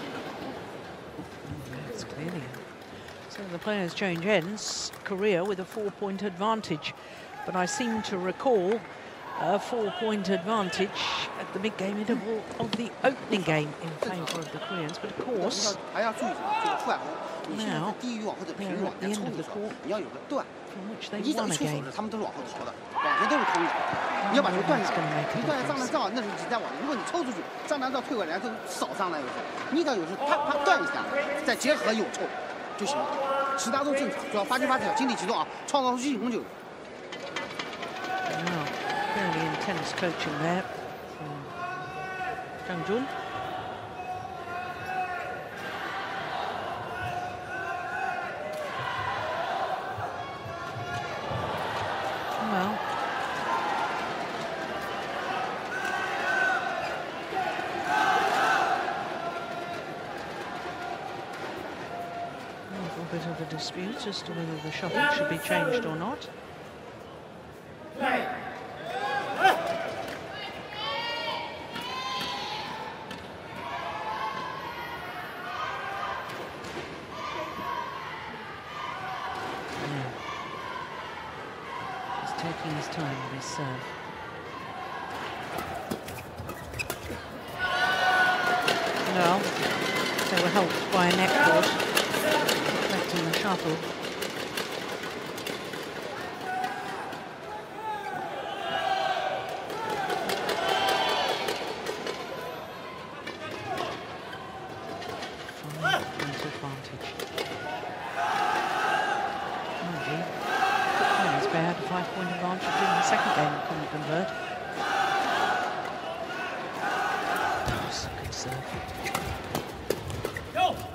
It's clearly. So the players change ends. Korea with a four-point advantage. But I seem to recall a four-point advantage at the mid-game interval of the opening game in favour of the Koreans. But of course, 还要注意什么？这个出海红，你现在是低于网或者平于往前冲的时候，你要有个断。 from which they 你只要 won 一 a 出手 game. 时，他们都是往后逃的，往前都是空的。你要把球断下来，你断下上来正好，那是你再往。如果你抽出去，上来再退回来，就扫上来有时候。你只要有时候啪啪断一下，再结合有抽就行了，其他都正常，只要发球发球，精力集中啊，创造出进攻就有。 Wow, fairly intense coaching there from Zhang Jun. Well, a little bit of a dispute as to whether the shuttle should be changed or not. Taking his time with his serve. No, they were helped by a net cord affecting the shuttle. they had a five-point advantage in the second game and couldn't convert. That was a good serve. Go!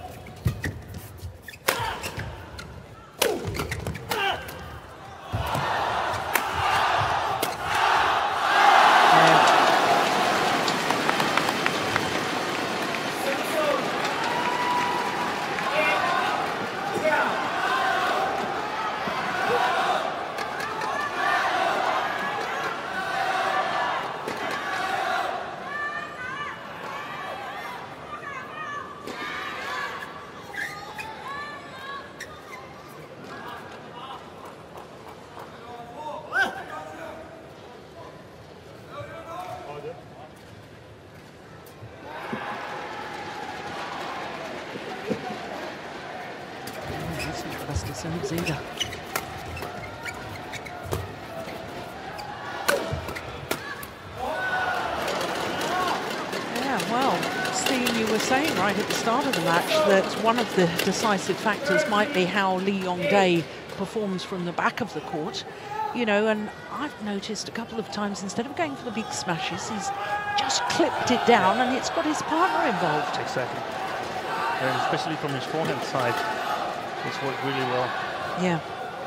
Serves either. Yeah, well, Steve, you were saying right at the start of the match that one of the decisive factors might be how Lee Yong-dae performs from the back of the court. You know, and I've noticed a couple of times, instead of going for the big smashes, he's just clipped it down and it's got his partner involved. Exactly. And especially from his forehand side. It's worked really well. Yeah.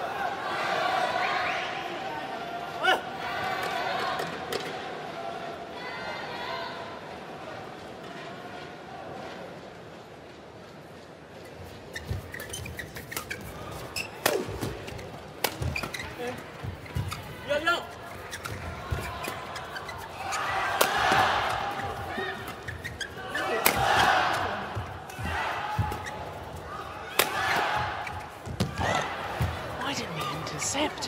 Intercept.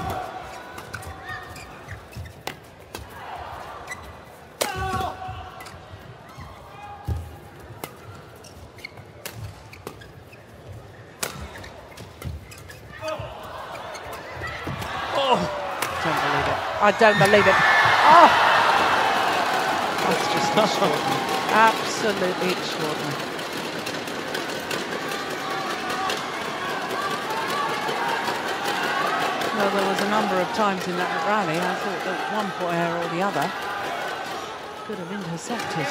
I don't believe it. Oh! That's just extraordinary. Absolutely extraordinary. Well, there was a number of times in that rally I thought that one player or the other could have intercepted.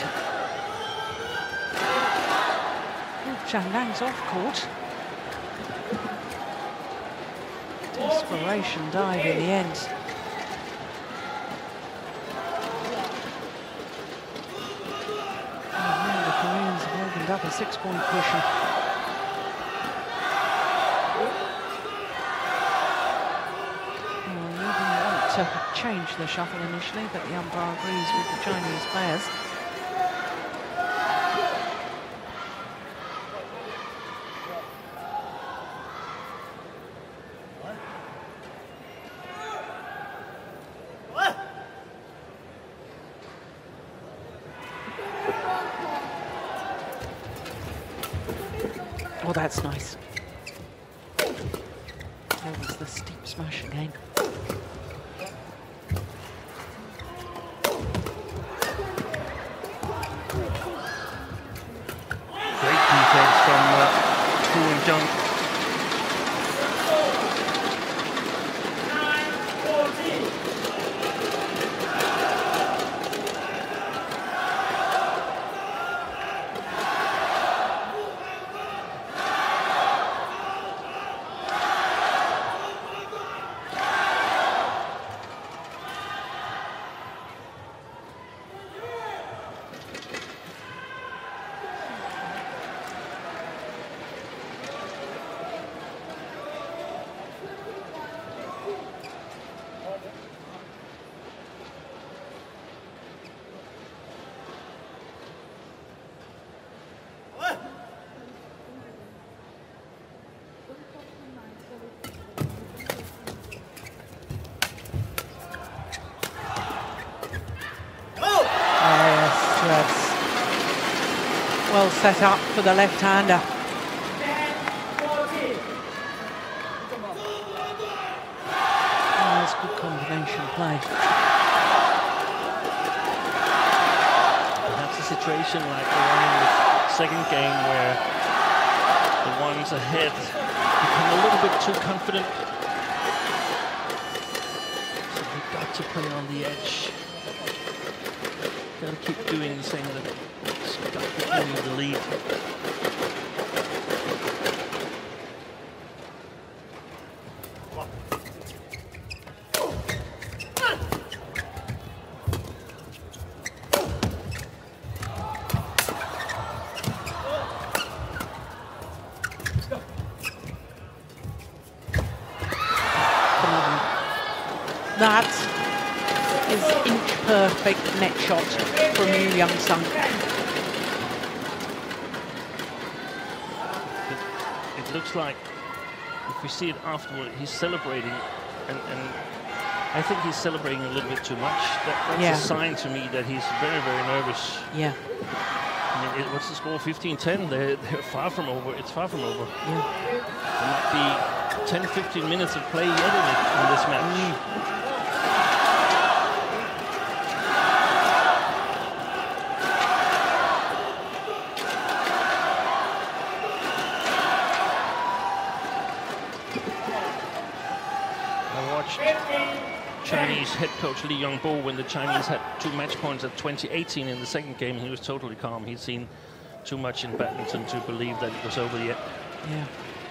Chandang's off court. Desperation dive in the end. And now the Koreans have opened up a six-point cushion. Well, they didn't want to change the shuffle initially, but the umpire agrees with the Chinese players. Oh, that's nice. There was the steep smash again. Great defense from uh, Fu and Jung. Well set up for the left-hander. Oh, that's good combination play. Perhaps a situation like the one in the second game where the ones ahead become a little bit too confident. to play on the edge. Got to keep doing the same that Scott giving you the lead. That is inch-perfect net shot from Yu Young-sung. It, it looks like, if we see it afterward, he's celebrating, and, and I think he's celebrating a little bit too much. That, that's Yeah. a sign to me that he's very, very nervous. Yeah, I mean, it, what's the score? fifteen ten? They're, they're far from over. It's far from over. yeah. There might be ten fifteen minutes of play yet in, it, in this match. Mm. I watched Chinese head coach Lee Yong-bo when the Chinese had two match points at twenty eighteen in the second game. He was totally calm. He'd seen too much in badminton to believe that it was over yet. Yeah.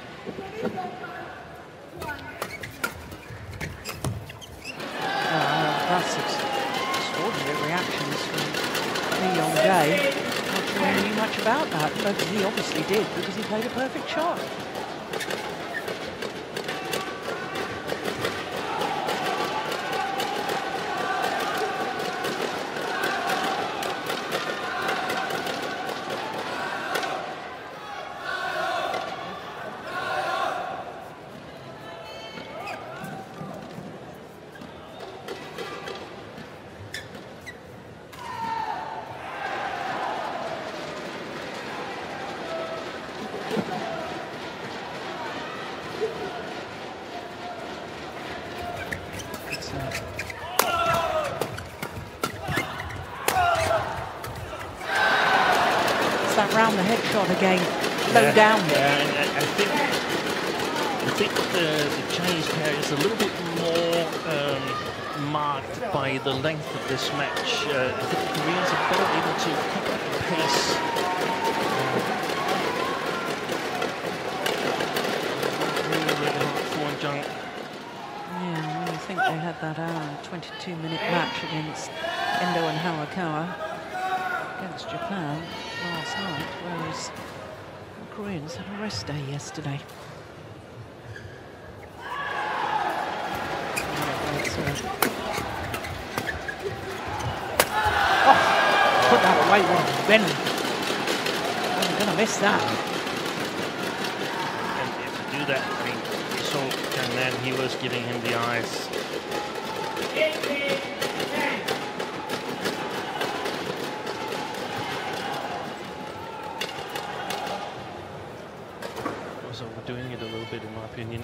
Uh, that's extraordinary reactions from Lee Yong-dae. Not sure he knew much about that, but he obviously did because he played a perfect shot. That round the head shot again, low yeah, down. Yeah, and I, I think I think the, the Chinese pair is a little bit more um, marked by the length of this match. Uh, I think the Koreans are better able to keep up the pace. Uh, really, really hard for Won-jung. Yeah, I think they had that hour and twenty-two minute match against Endo and Hayakawa against Japan last night, whereas the Koreans had a rest day yesterday. Oh, put that away, Ron Benham. I'm going to miss that. And if you do that, I mean, so, and then he was giving him the eyes. Was overdoing it a little bit, in my opinion.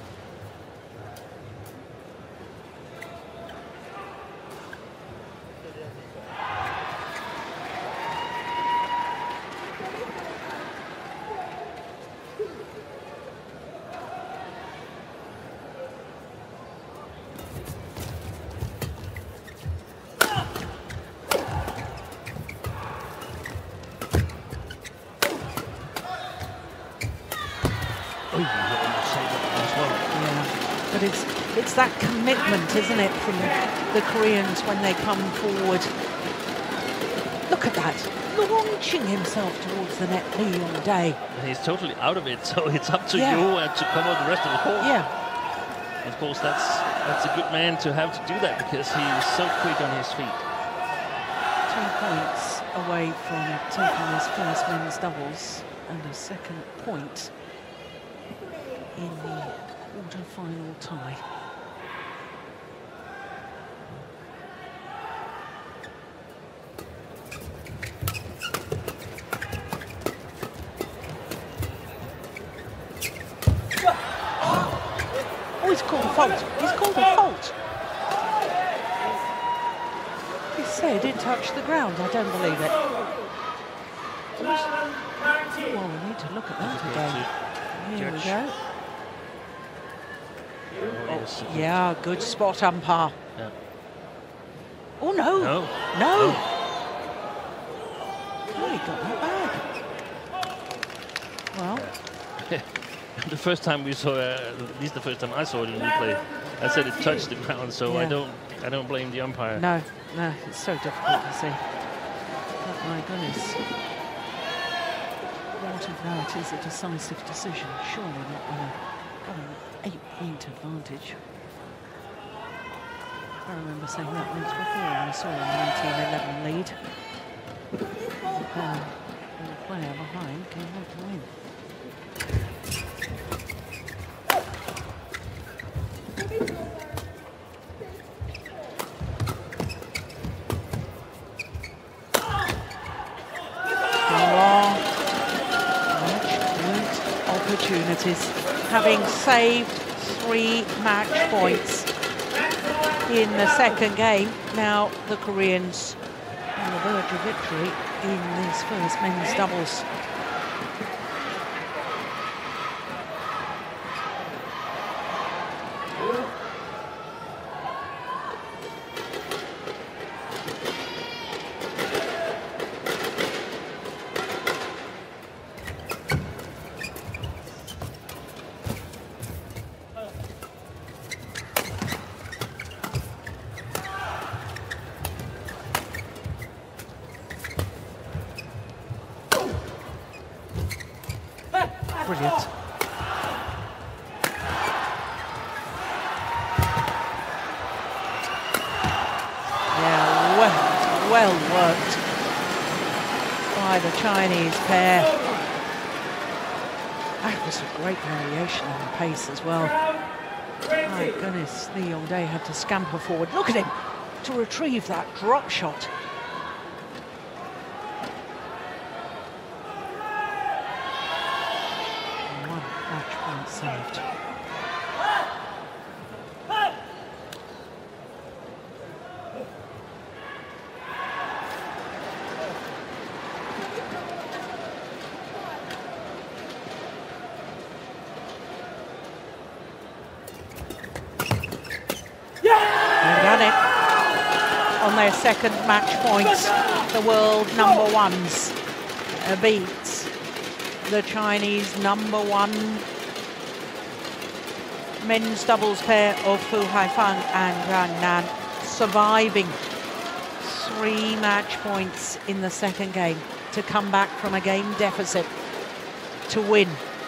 Oh, you almost saved it as well. Yeah, but it's it's that commitment, isn't it, from the Koreans when they come forward. Look at that, launching himself towards the net, Lee Yong-dae. And he's totally out of it, so it's up to Yeah. you and to cover the rest of the court. Yeah, Of course, that's that's a good man to have to do that because he's so quick on his feet. two points away from taking his first men's doubles and a second point in the quarter-final tie. Oh, he's called a fault. He's called a fault. He said it touched the ground. I don't believe it. Well, we need to look at that again. Here we Judge. go. Oh, yes. Yeah, good spot, umpire. Yeah. Oh, no. No. No. No. Oh, he got that back. Well, The first time we saw, uh, at least the first time I saw it in replay, I said it touched the ground, so I Yeah. don't, I don't blame the umpire. no, no, it's so difficult to see. But my goodness. What if that is a decisive decision? Surely not when a got an eight-point advantage. I remember saying that once before when I saw a nineteen eleven lead. Um, and the player behind came out to win. Long match opportunities, having saved three match points in the second game. Now the Koreans on the verge of victory in this first men's doubles. Brilliant. Yeah, well, well worked by the Chinese pair. That was a great variation in the pace as well. My goodness, Lee Yong-dae had to scamper forward. Look at him to retrieve that drop shot. Saved. They've done it on their second match points. The world number ones uh, beats the Chinese number one men's doubles pair of Fu Haifeng and Zhang Nan, surviving three match points in the second game to come back from a game deficit to win.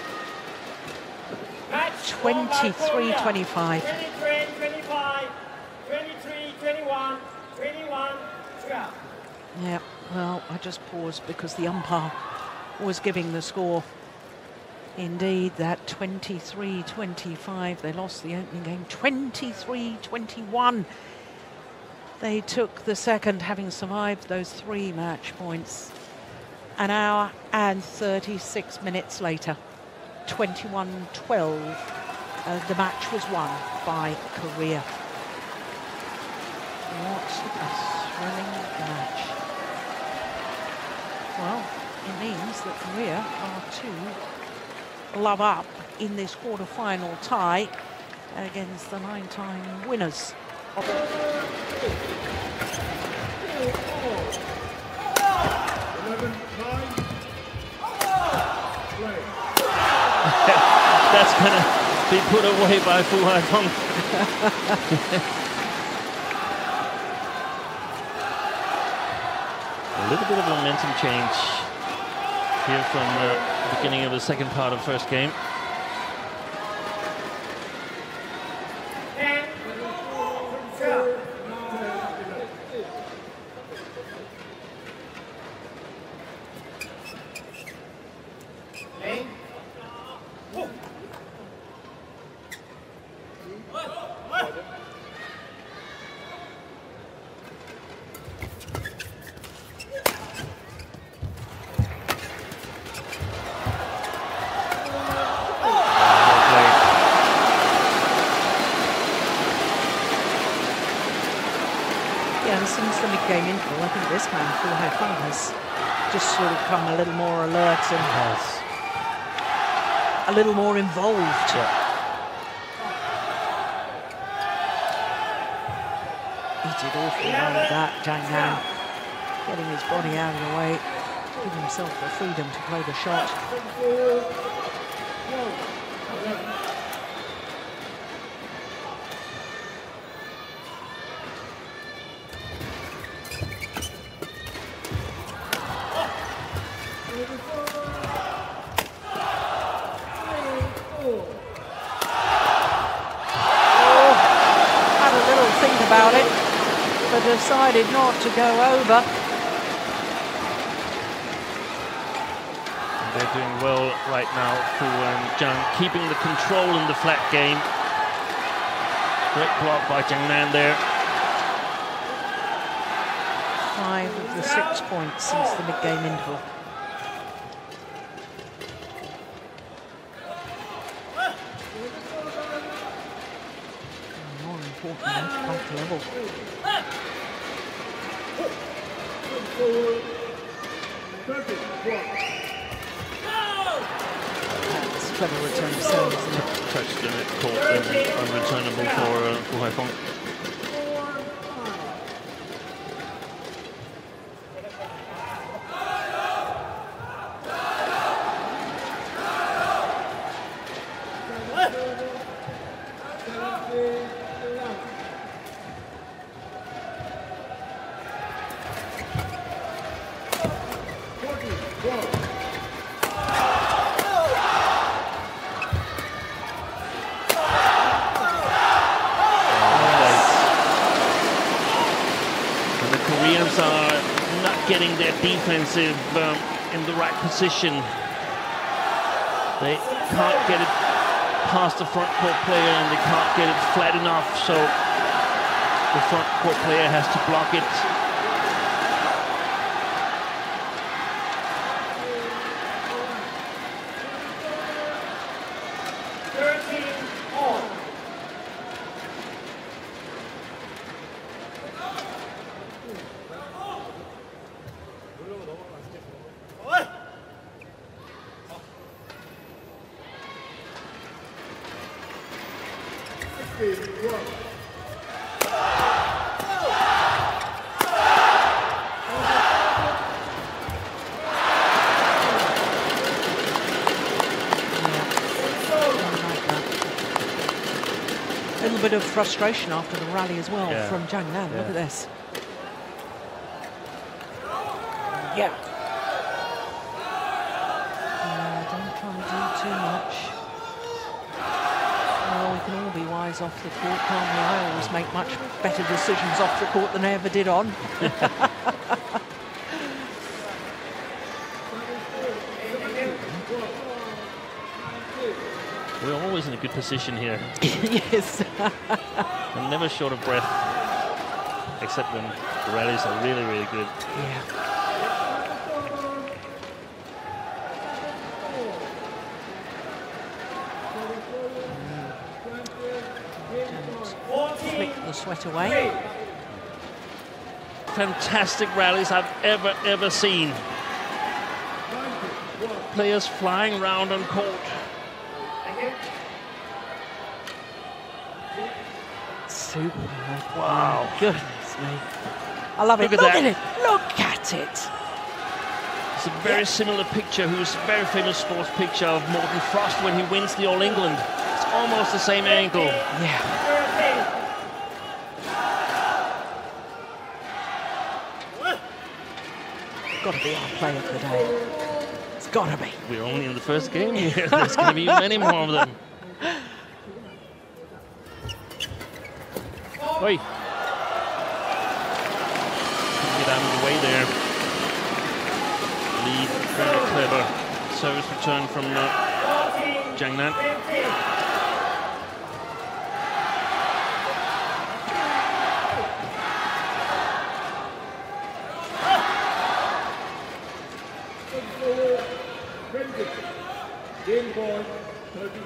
twenty-three twenty-five. twenty-three twenty-five, twenty-three twenty-one, twenty-one twelve. Yeah, well, I just paused because the umpire was giving the score. Indeed, that twenty-three twenty-five, they lost the opening game, twenty-three twenty-one. They took the second, having survived those three match points. An hour and thirty-six minutes later, twenty-one twelve, uh, the match was won by Korea. What a thrilling match. Well, it means that Korea are two love up in this quarter-final tie against the nine-time winners. That's gonna be put away by Fu Haifeng. A little bit of momentum change here from the beginning of the second part of first game. Since the mid-game interval, I think this man, Fu Haifeng, has just sort of come a little more alert and Yes. a little more involved. Yeah. He did awfully well with that, Zhang Nan. Getting his body out of the way, giving himself the freedom to play the shot. About it, but decided not to go over. They're doing well right now, Fu and Zhang, keeping the control in the flat game. Great block by Zhang Nan there. Five of the six points since the mid-game interval. Back to level. That's a clever return of serve, isn't it? Touched in it, caught and unreturnable for uh, Fu Haifeng. Getting their defensive um, in the right position. They can't get it past the front court player and they can't get it flat enough, so the front court player has to block it. A little bit of frustration after the rally as well yeah. from Zhang Nan. Yeah. Look at this. Yeah. Uh, don't try and do too much. Well, we can all be wise off the court, can't we? I always make much better decisions off the court than I ever did on. We're always in a good position here. Yes. I'm never short of breath, except when the rallies are really, really good. Yeah. Flick the sweat away. Fantastic rallies I've ever, ever seen. Players flying round on court. Super. Wow. Goodness me. I love it. Look Look at at that. it. Look at it. It's a very yeah. similar picture, who's a very famous sports picture of Morten Frost when he wins the All England. It's almost the same angle. Yeah. Got to be our play of the day. It's got to be. We're only in the first game here. There's going to be many more of them. Oi. Couldn't get out of the way there. Lead, very clever service return from uh, Zhang Nan. Game ball, thirty.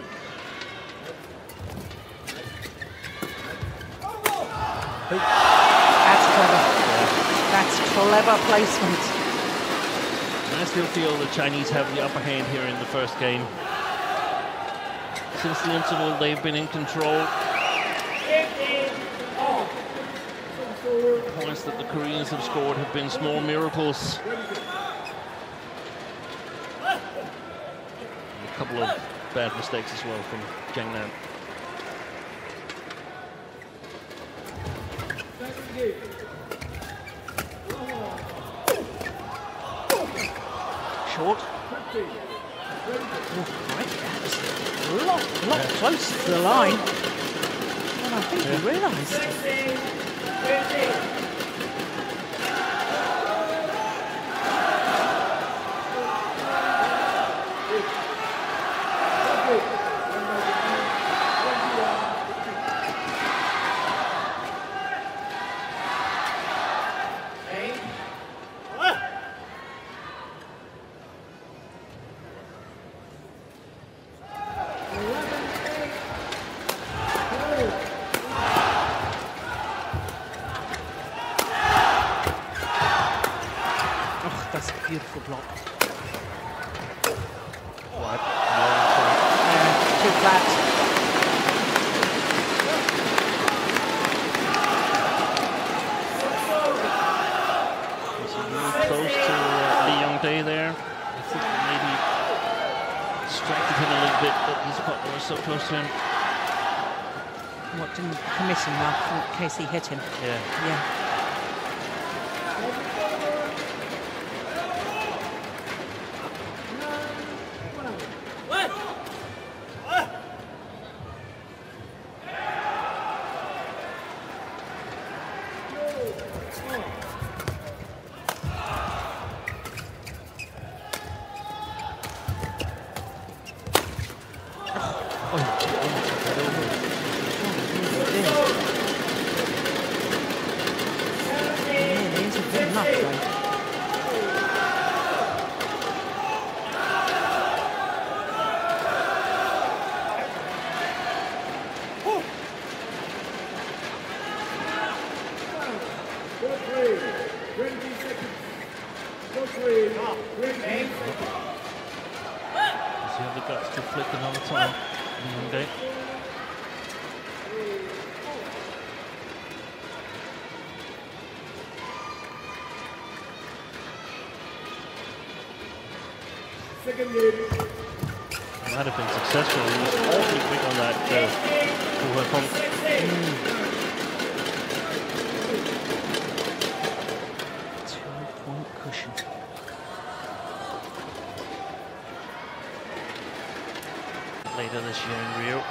That's clever. That's clever placement. I still feel the Chinese have the upper hand here in the first game. Since the interval, they've been in control. points that the Koreans have scored have been small miracles. And a couple of bad mistakes as well from Jiangnan. Short. Oh, great. That was a lot, lot Yeah. closer to the line than I think Yeah. he realised. sixteen fifty. Oh, that's a beautiful block. Wide. Yeah, too flat. Was he really close to uh, Lee Yong-dae there? I think maybe distracted him a little bit, but his partner was so close to him. What, didn't commit enough in case he hit him? Yeah. Yeah. Really isn't good enough, though. Does he have the guts to flick another time? Lee Yong-dae. Might have been successful. He was awfully quick on that. Uh, Two-point cushion. later this year in Rio.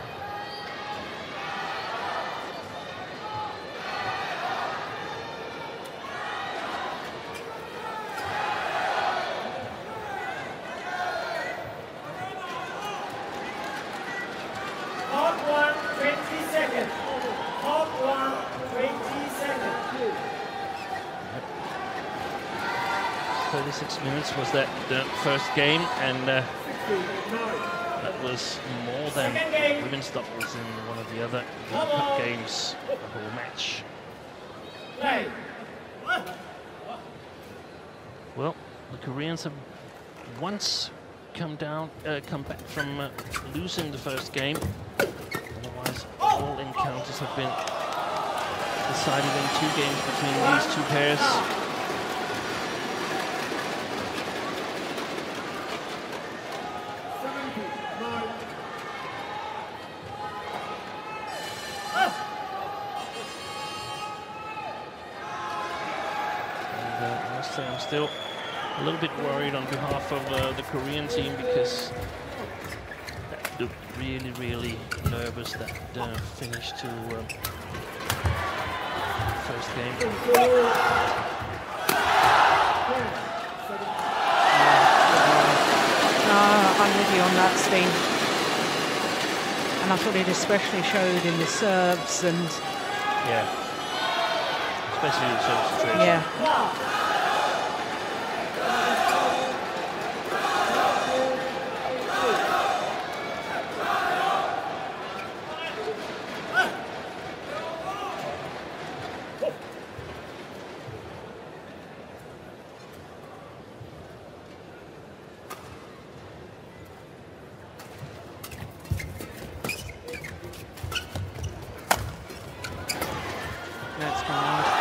Hot one, twenty seconds. Hot one, twenty seconds. thirty-six minutes was that the first game, and uh, that was more than women's doubles in one of the other World Cup games, the whole match. Play. Well, the Koreans have once come down, uh, come back from uh, losing the first game. Otherwise, all encounters have been decided in two games between these two pairs. And uh, I must say, I'm still a little bit worried on behalf of uh, the Korean team, because that looked really, really nervous, that uh, finish to um, first game. Ah, I'm with you on that, Steen. And I thought it especially showed in the serves and Yeah. Especially in the serve situation. yeah. That's gone out.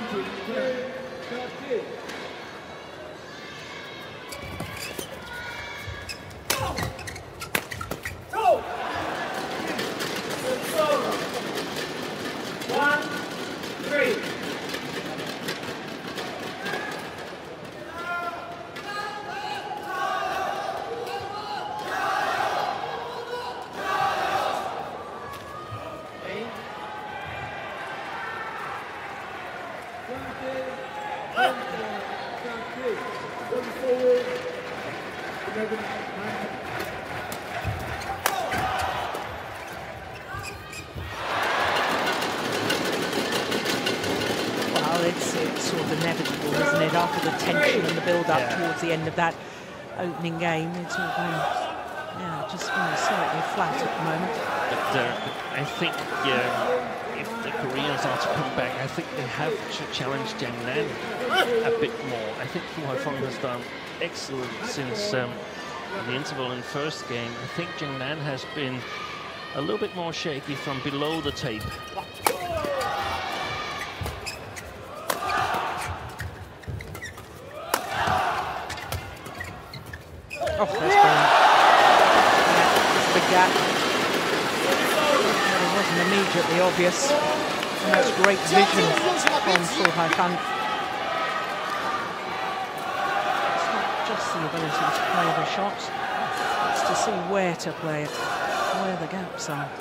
One, three. Well, it's, it's sort of inevitable, isn't it? After the tension and the build-up Yeah. towards the end of that opening game, it's all going, yeah, just going slightly flat at the moment. But uh, I think uh, if the Koreans are to come back, I think they have to challenge Jiang Nan a bit more. I think Fu Haifeng has done excellent since um, the interval in the first game. I think Jiang Nan has been a little bit more shaky from below the tape. Oh, that's brilliant. Yeah, it's a big gap. It wasn't immediately obvious. And that's great vision from Fu Haifeng. It's not just the ability to play the shots, it's to see where to play it, where the gaps are.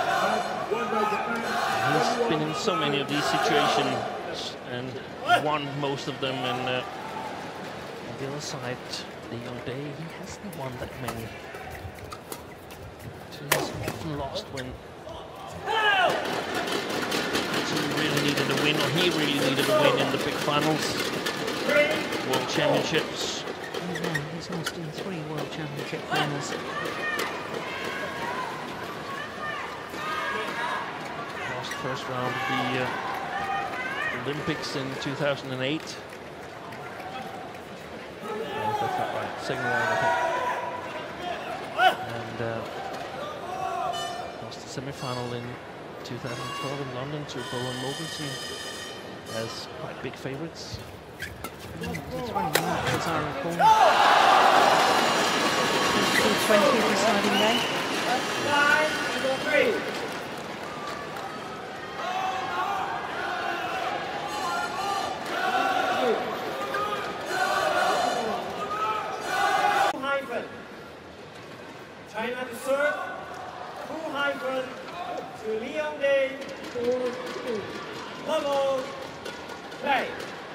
He's been in so many of these situations and won most of them. And uh, on the other side, Lee Yong-dae, he hasn't won that many. He's often lost when he really needed a win, or he really needed a win in the big finals, World Championships. Yeah, he's lost in three World Championship finals. Lost first round of the uh, Olympics in two thousand eight. No, that's not right. Second round, I think. And uh, lost the semi-final in two thousand twelve in London to Bowen Mogensen as quite big favourites. That's one of the matches I recall. two twenty deciding game. Five, three. China to serve. Fu Haifeng to Lee Yong-dae. Level. Play.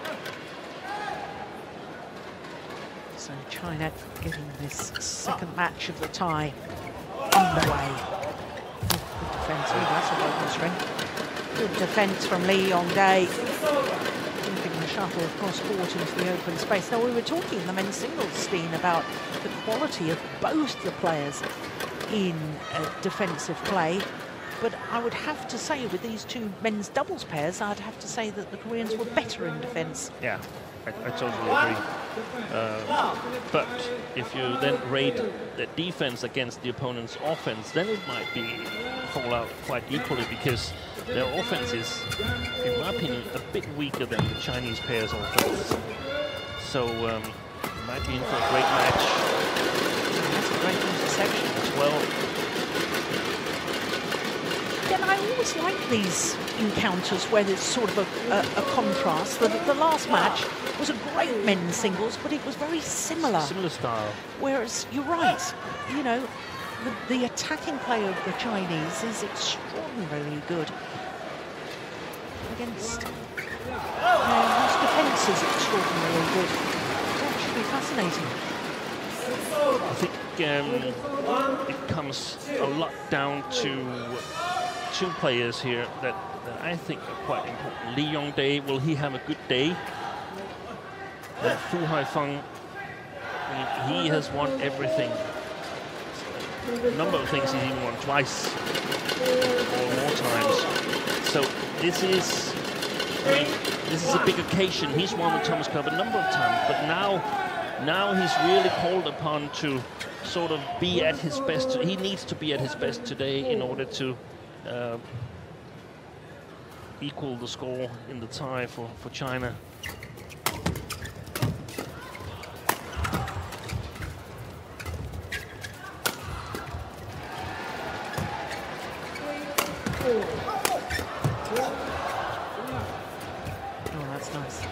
So China getting this second match of the tie underway. Good defence, oh, that's a broken string. Good defence from Lee Yong-dae. Moving the shuttle across court into the open space. Now, we were talking in the men's singles, Steen, about the quality of both the players in uh, defensive play. But I would have to say, with these two men's doubles pairs, I'd have to say that the Koreans were better in defence. Yeah, I, I totally agree. Uh, but if you then rate the defense against the opponent's offense, then it might be fall out quite equally, because their offense is, in my opinion, a bit weaker than the Chinese pair's offense. So um, it might be in for a great match. That's a great intersection as well. Again, I always like these encounters where there's sort of a, a, a contrast. The, the last match was a great men's singles, but it was very similar. Similar style. Whereas, you're right, you know, the, the attacking play of the Chinese is extraordinarily good against uh, whose defence is extraordinarily good. That should be fascinating. I think um, it comes a lot down to two players here that, that I think are quite important. Lee Yong-dae, will he have a good day? And Fu Haifeng, he, he has won everything. A number of things he's even won twice or more times. So this is, I mean, this is a big occasion. He's won the Thomas Cup a number of times, but now, now he's really called upon to sort of be at his best. He needs to be at his best today in order to uh, equal the score in the tie for, for China. Oh, that's nice.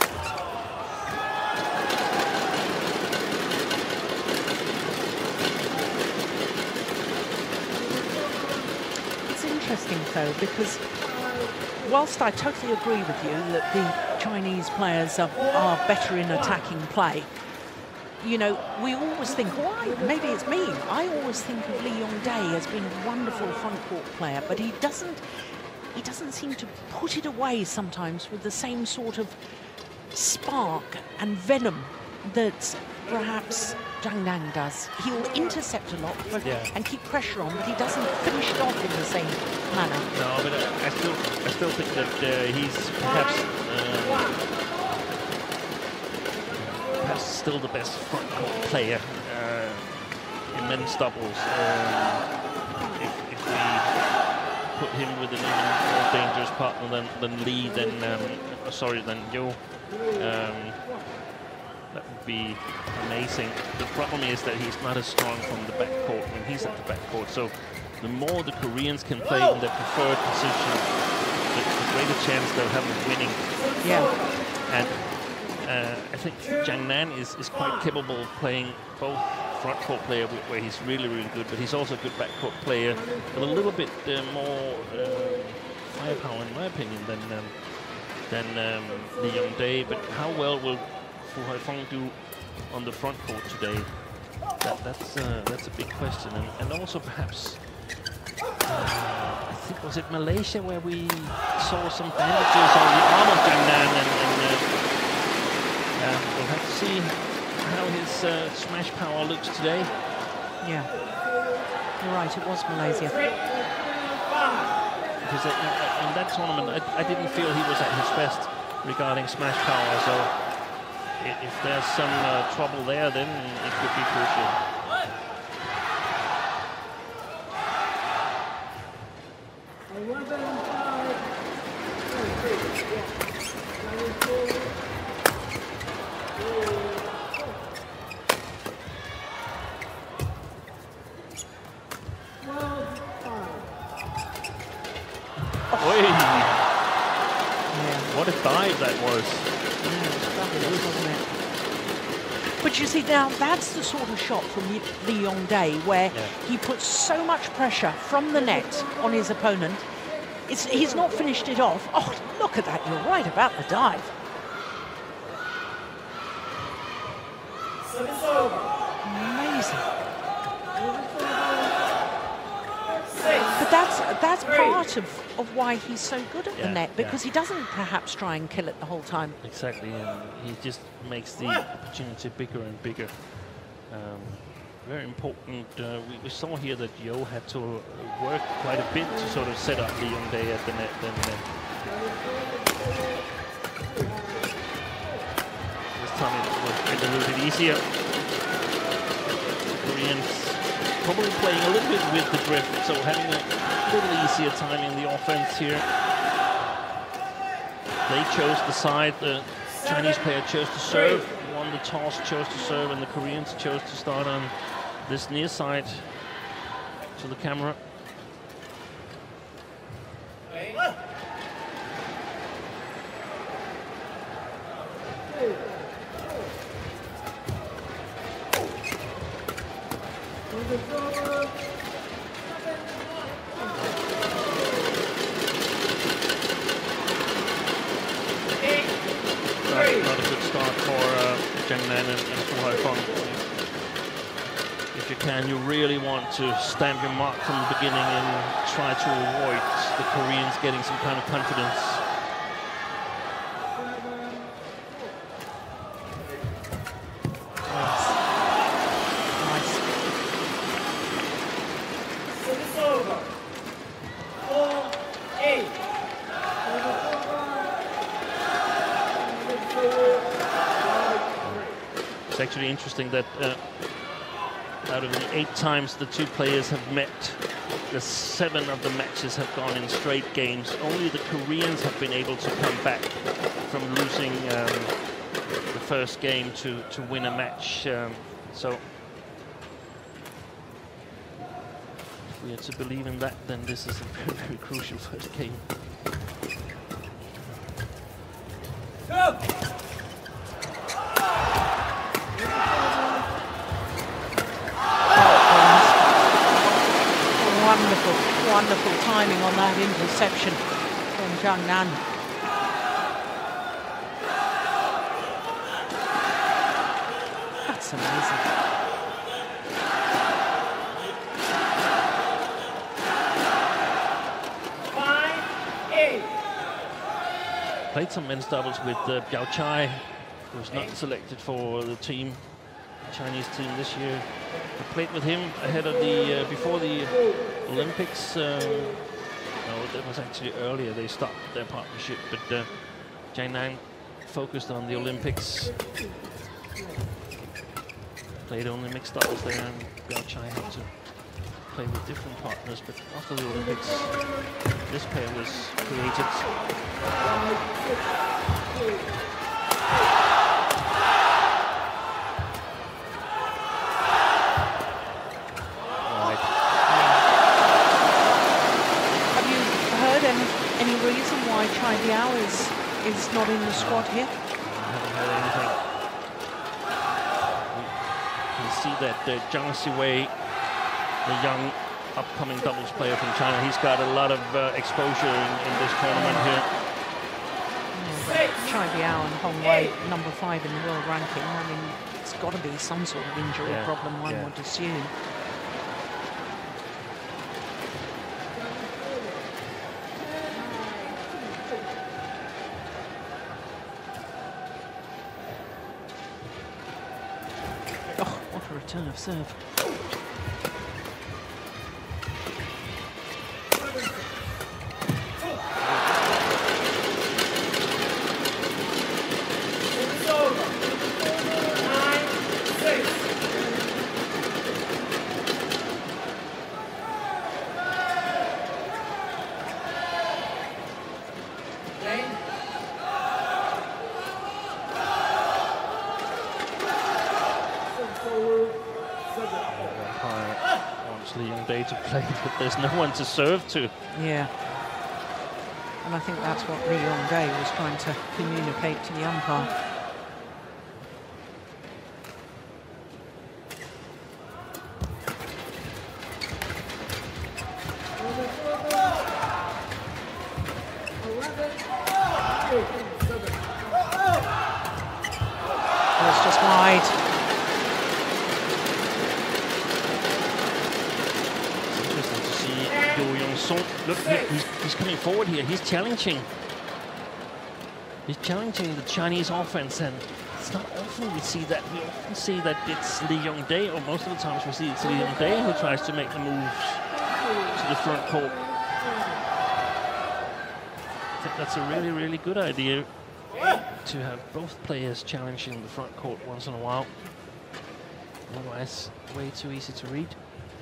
It's interesting, though, because whilst I totally agree with you that the Chinese players are, are better in attacking play, you know, we always think, why? Maybe it's me. I always think of Lee Yong-dae as being a wonderful front court player, but he doesn't, he doesn't seem to put it away sometimes with the same sort of spark and venom that perhaps Zhang Nan does. He'll intercept a lot but, yeah. and keep pressure on, but he doesn't finish it off in the same manner. No, but I, I still, I still think that uh, he's perhaps, um, perhaps still the best front court player uh, in men's doubles. Um, if, if we put him with an even more dangerous partner than, than Lee, then um, sorry, than Yo. Um, That would be amazing. The problem is that he's not as strong from the backcourt when he's at the backcourt. So the more the Koreans can play in their preferred position, the, the greater chance they'll have of winning. Yeah. And uh, I think Zhang Nan is, is quite capable of playing both front court player where he's really, really good, but he's also a good backcourt player with a little bit uh, more uh, firepower, in my opinion, than um, than um, Lee Yong-dae. But how well will Fu Haifeng do on the front court today? That, that's uh, that's a big question, and, and also perhaps uh, I think was it Malaysia where we saw some bandages on the arm of Zhang Nan, and, and uh, uh, we'll have to see how his uh, smash power looks today. Yeah, you're right. It was Malaysia. Because uh, in that tournament, I, I didn't feel he was at his best regarding smash power. So if there's some uh, trouble there, then it could be crucial. Oh. Yeah. What a dive that was. But you see, now that's the sort of shot from Lee Yong-dae where yeah. he puts so much pressure from the net on his opponent. It's, he's not finished it off. Oh, look at that. You're right about the dive. Amazing. But that's that's part of, of why he's so good at yeah, the net, because yeah. he doesn't perhaps try and kill it the whole time. Exactly, and he just makes the opportunity bigger and bigger. Um, very important. Uh, we, we saw here that Yo had to work quite a bit to sort of set up Lee Yong-dae at the net. Then, then. This time it was a little bit easier. The Koreans probably playing a little bit with the drift, so having a little easier time in the offense here. They chose the side, the Chinese player chose to serve, won the toss, chose to serve, and the Koreans chose to start on this near side to the camera. Not a good start for uh, Zhang Nan and, and Fu Haifeng. If you can, you really want to stamp your mark from the beginning and try to avoid the Koreans getting some kind of confidence. It's actually interesting that uh, out of the eight times the two players have met the seven of the matches have gone in straight games. Only the Koreans have been able to come back from losing um, the first game to, to win a match. Um, so if we are to believe in that, then this is a very, very crucial first game. Go! Wonderful, wonderful timing on that interception from Zhang Nan. That's amazing. Five, eight. Played some men's doubles with uh, Biao Chai, who was not selected for the team, Chinese team this year. I played with him ahead of the, uh, before the Olympics. Um, no, that was actually earlier they stopped their partnership, but uh, Zhang Nan focused on the Olympics. Played only mixed doubles there, and Biao Chai had to play with different partners, but after the Olympics, this pair was created. Any reason why Chai Biao is, is not in the squad here? I haven't heard anything. We can see that uh, Zhang Siwei, the young upcoming doubles player from China, he's got a lot of uh, exposure in, in this tournament here. Yeah, Chai Biao and Hong Wei, number five in the world ranking. I mean, it's got to be some sort of injury yeah. problem, one yeah. would assume. Return of serve. Li Yongdae to play, but there's no one to serve to. Yeah. And I think that's what Li Yongdae was trying to communicate to the umpire. It's just wide. Look, he's, he's coming forward here. He's challenging. He's challenging the Chinese offense, and it's not often we see that. We often see that it's Li Yongdae, or most of the times we see it's Li Yongdae who tries to make the moves to the front court. I think that's a really, really good idea to have both players challenging the front court once in a while. Otherwise, way too easy to read.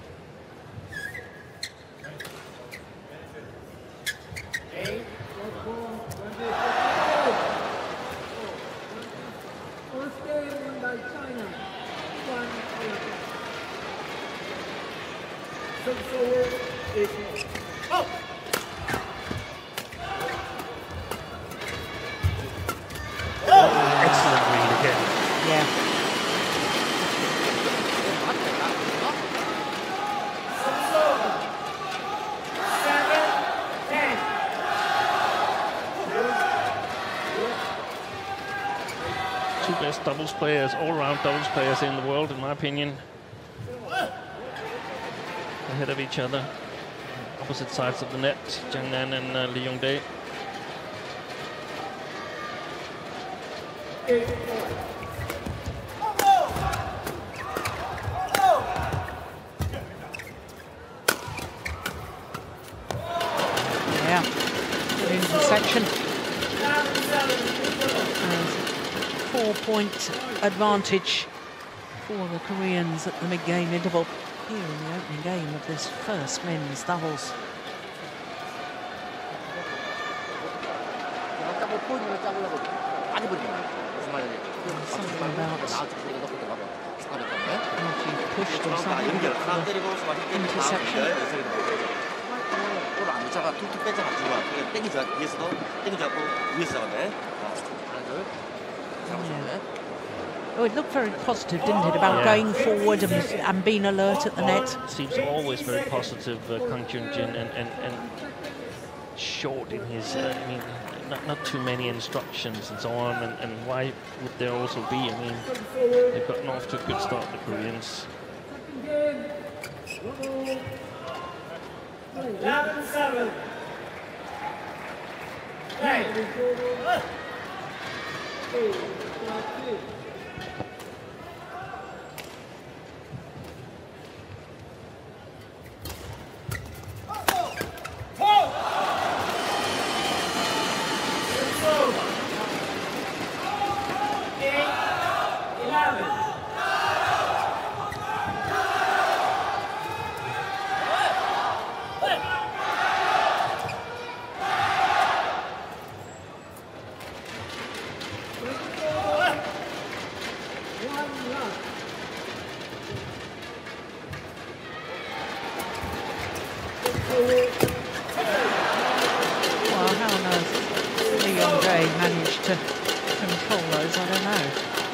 Excellent read again. Yeah. Two best doubles players, all-round doubles players in the world, in my opinion. Ahead of each other, opposite sides of the net, Zhang Nan and uh, Li Yongdae. Yeah. Good intersection. Four-point advantage for the Koreans at the mid-game interval. here in the opening game of this first men's doubles. Something about after you've pushed or something, you get the interception. Yeah. Oh, it looked very positive, didn't it, about yeah. going forward and, and being alert at the net. Seems always very positive, uh, Kang Junjin, and, and, and short in his, uh, I mean, not, not too many instructions and so on, and, and why would there also be? I mean, they've gotten off to a good start, the Koreans. eleven seven. Play. Well, how on earth Lee Yong-jae managed to control those, I don't know.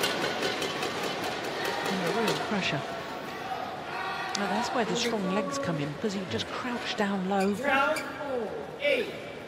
Under real pressure. Now that's where the strong legs come in, because he just crouched down low. Round eight.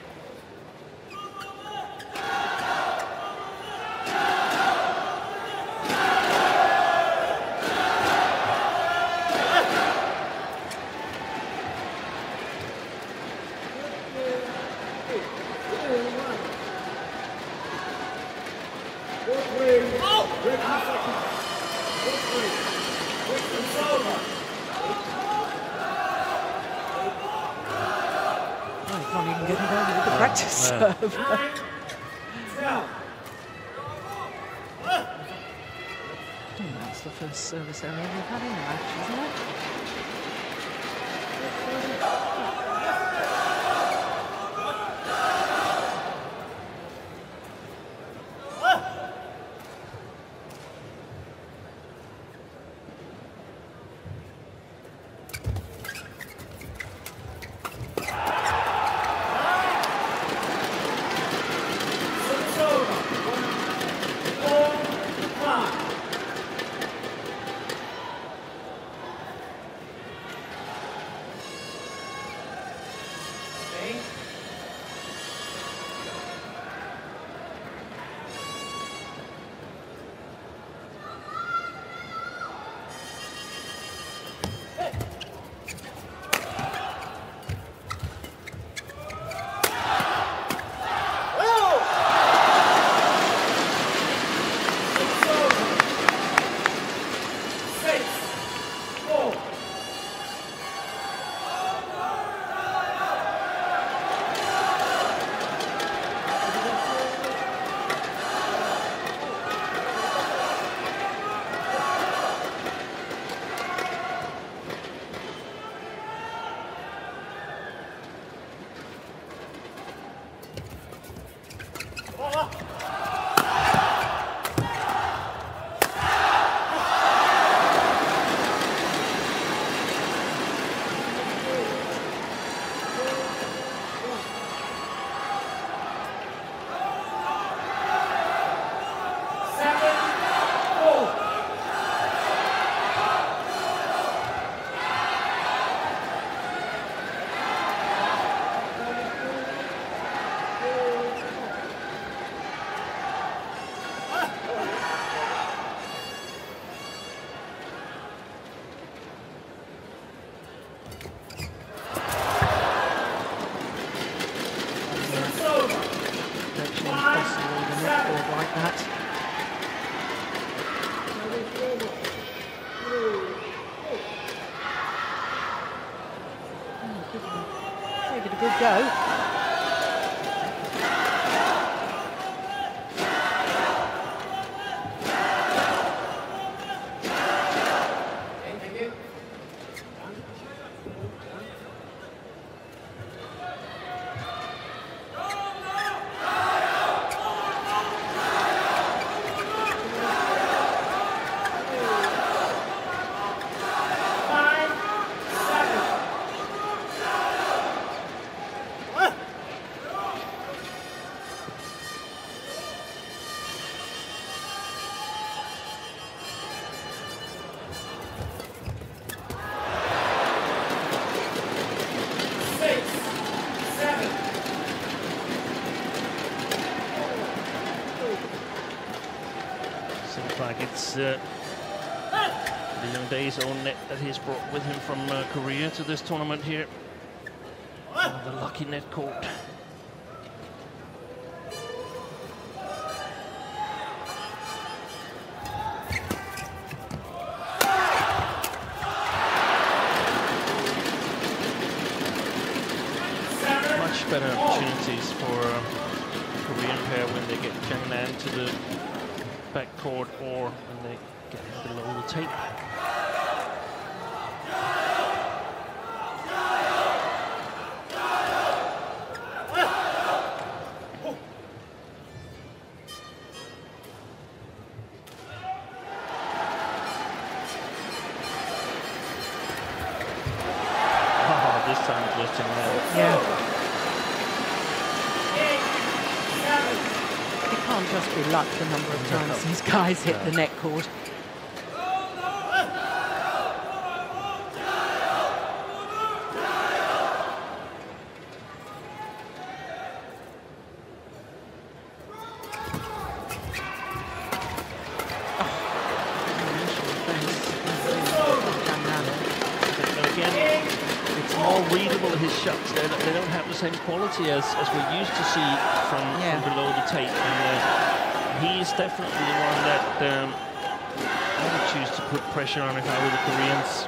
Practice serve. That's the first service error we've had in the match, isn't it? Gave it a good go. Seems like it's uh, Lee Yong-dae's own net that he's brought with him from uh, Korea to this tournament here. Oh, the lucky net court. Much better opportunities for uh, Korean pair when they get Zhang Nan to the backcourt or when they get him below the tape. Oh, this time it was Zhang Nan. Yeah. It can't just be luck the number of times these guys hit the net cord. Shots there that they don't have the same quality as, as we're used to see from, yeah. from below the tape, and uh, he's definitely the one that um, I would choose to put pressure on if I were the Koreans.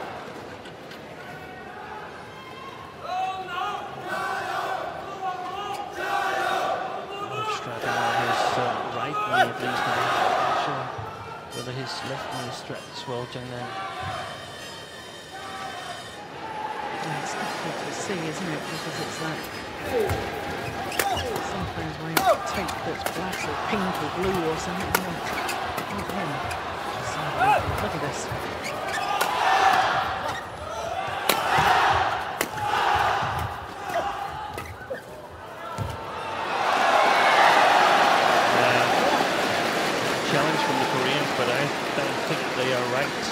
Strapping on his uh, right knee at least. I'm not sure whether his left knee is strapped as well, Zhang Nan. It's difficult to see, isn't it? Because it's like sometimes when you tape that's black or pink or blue or something. Not him. Look at this. Uh, challenge from the Koreans, but I don't think they are right.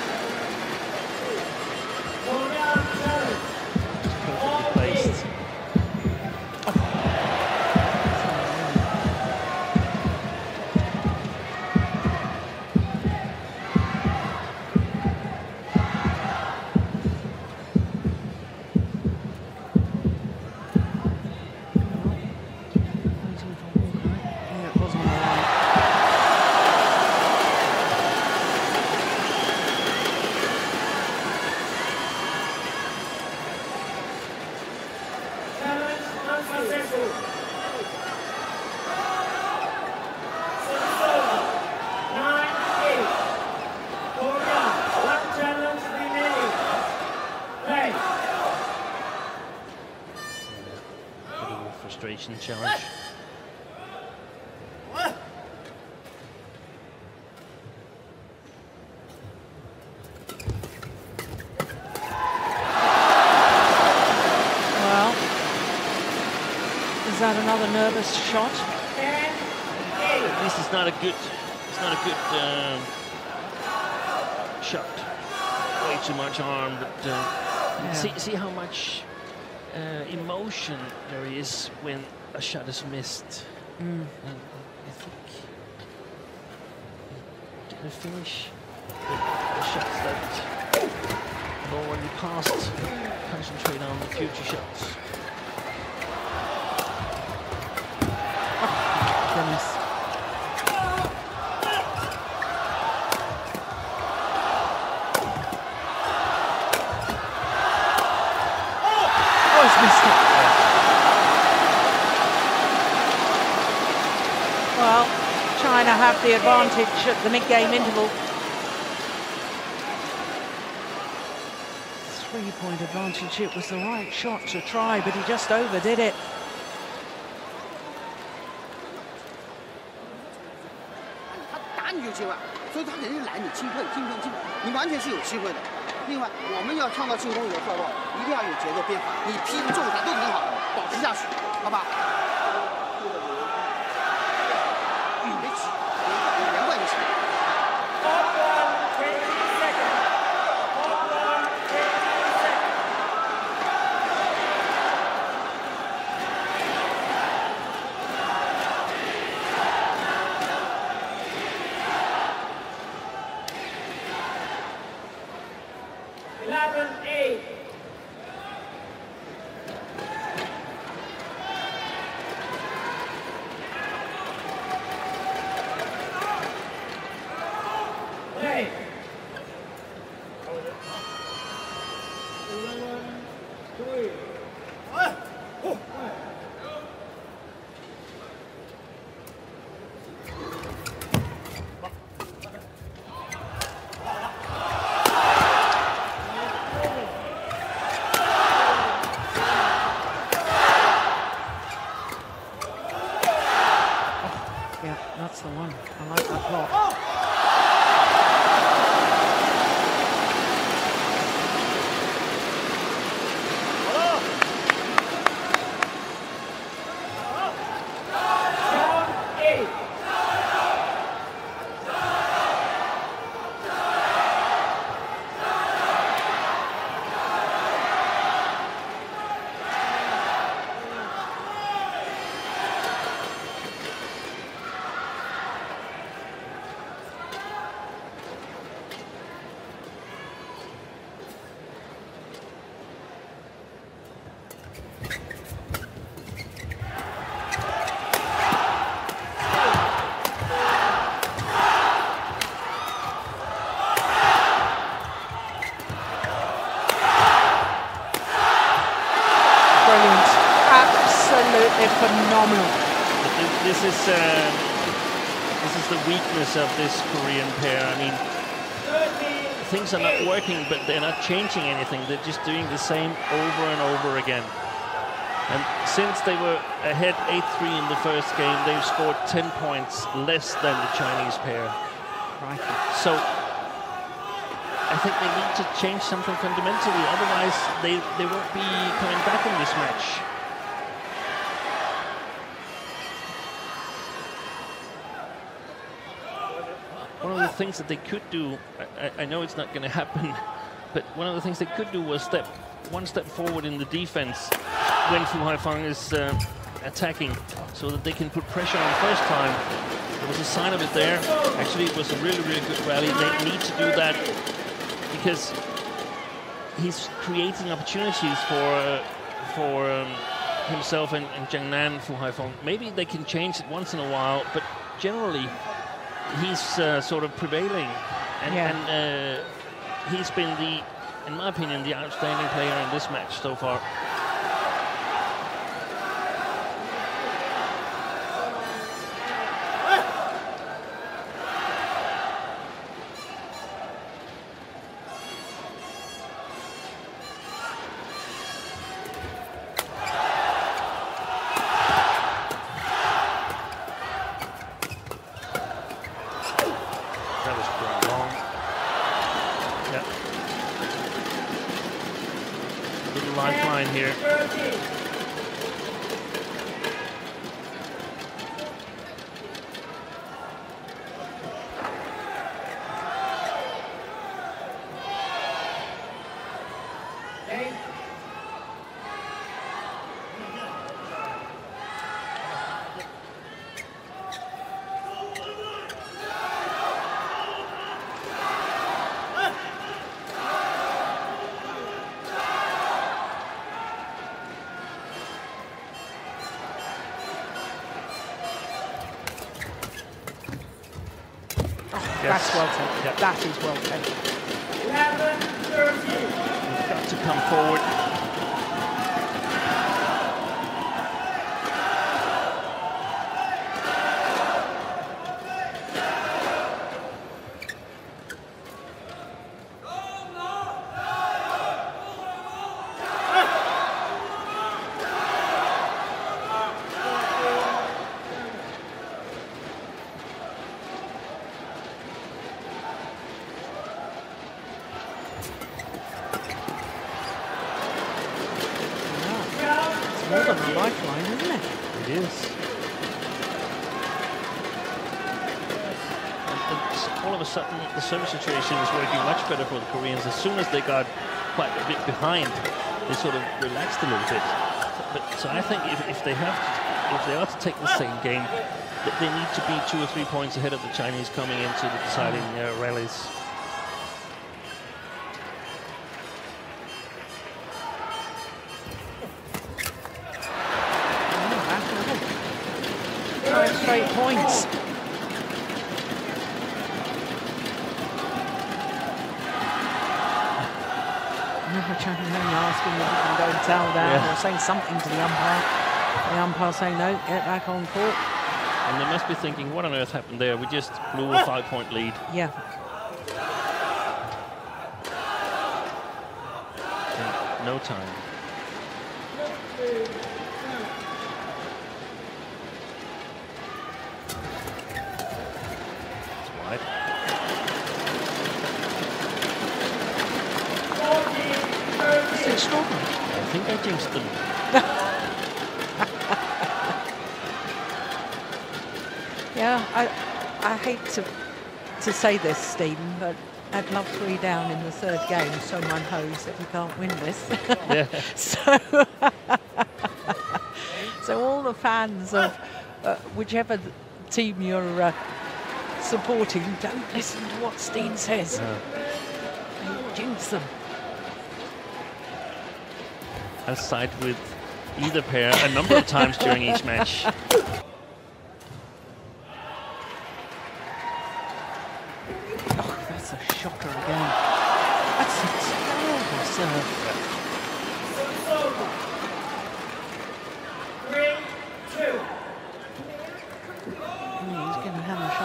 Frustration challenge. Well, is that another nervous shot? This is not a good. It's not a good um, shot. Way too much arm, but uh, yeah. see see how much Uh, emotion there is when a shot is missed. Mm. And I think get a finish with the shots that have already passed. Concentrate on the future shots. Oh, goodness. Well, China have the advantage at the mid-game interval. Three-point advantage. It was the right shot to try, but he just overdid it. 他打你有机会，所以他肯定是拦你轻碰、轻碰、轻碰，你完全是有机会的。另外，我们要创造进攻有效果，一定要有节奏变化，你劈重传都挺好，保持下去，好吧？没起，连贯就行。 Well, phenomenal. This is uh, this is the weakness of this Korean pair. I mean, things are not working, but they're not changing anything. They're just doing the same over and over again. And since they were ahead eight three in the first game, they've scored ten points less than the Chinese pair. Right. So I think they need to change something fundamentally, otherwise they, they won't be coming back in this match. One of the things that they could do, I, I know it's not going to happen, but one of the things they could do was step one step forward in the defense when Fu Haifeng is uh, attacking, so that they can put pressure on first time. There was a sign of it there. Actually, it was a really, really good rally. They need to do that because he's creating opportunities for uh, for um, himself and, and Jiangnan Fu Haifeng. Maybe they can change it once in a while, but generally he's uh, sort of prevailing, and, yeah. and uh, he's been the, in my opinion, the outstanding player in this match so far. Lifeline here. That's well taken. Yep. That is well taken. You've got to come forward. More than a lifeline, isn't it? It is. And, and all of a sudden, the service situation is working much better for the Koreans. As soon as they got quite a bit behind, they sort of relaxed a little bit. But so I think if, if they have, to, if they are to take the same game, that they need to be two or three points ahead of the Chinese coming into the deciding uh, rallies. Straight points. Remember Chang Heng asking if he can go and tell that, yeah. or saying something to the umpire. The umpire saying no, get back on court. And they must be thinking, what on earth happened there? We just blew a five-point lead. Yeah. In no time. It's extraordinary. I think I jinxed them. Yeah, I I hate to to say this, Stephen, but I'd love three down in the third game, so my hose if we can't win this. Yeah. so, so all the fans of uh, whichever team you're uh, supporting, don't listen to what Steen says. No. You jinx them. I've sided with either pair a number of times during each match. Oh, that's a shocker again. That's a terrible serve. Three,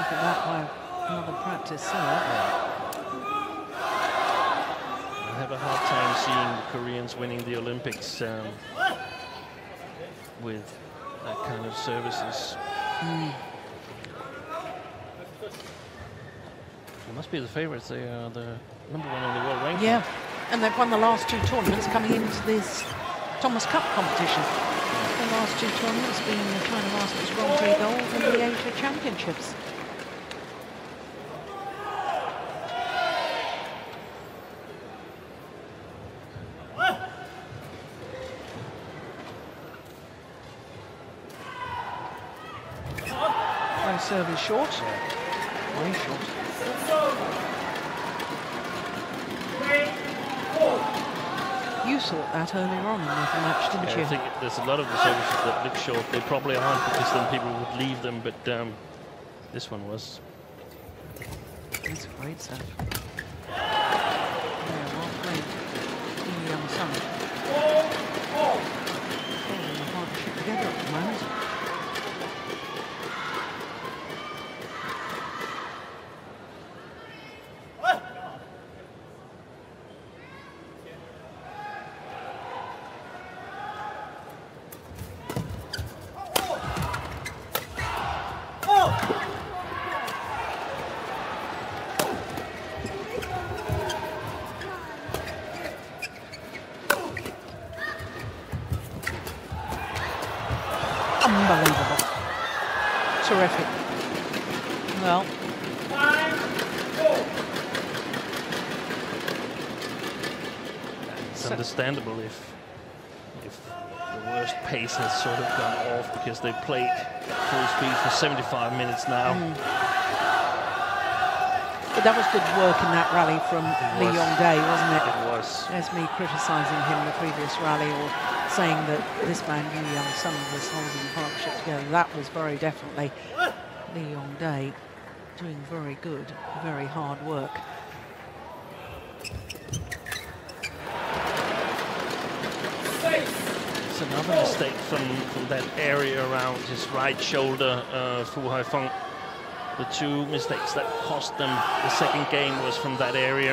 at that by another practice serve. I have a hard time seeing the Koreans winning the Olympics um, with that kind of services. Mm. They must be the favourites. They are the number one in the world ranking. Yeah, and they've won the last two tournaments coming into this Thomas Cup competition. The last two tournaments being the China Masters Grand Prix Gold and the Asia Championships. Their serve is short. Very short. You thought that earlier on in the match, didn't Yeah, you? I think there's a lot of the services that look short. They probably aren't, because then people would leave them, but um, this one was. That's a great serve. Yeah, well played. Kim Young-sun. Holding the partnership together at the moment. Unbelievable. Terrific. Well. It's understandable if if the worst pace has sort of gone off, because they played full speed for seventy-five minutes now. Mm. But that was good work in that rally from Lee Yong-dae, wasn't it? It was. There's me criticising him the previous rally, or saying that this man, Yu Young-sun, was holding the partnership together. That was very definitely Lee Yong-dae doing very good, very hard work. It's another mistake from, from that area around his right shoulder, uh, Fu Haifeng. The two mistakes that cost them the second game was from that area.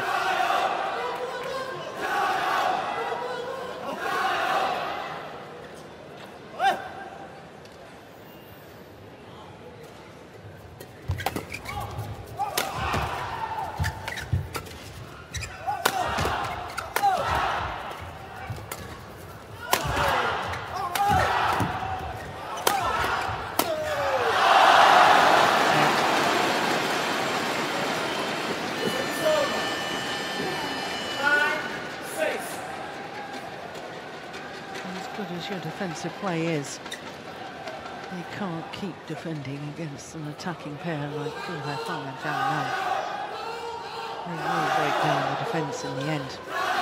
Your defensive play is, they can't keep defending against an attacking pair like Fu Haifeng and Zhang Nan. They will break down the defence in the end.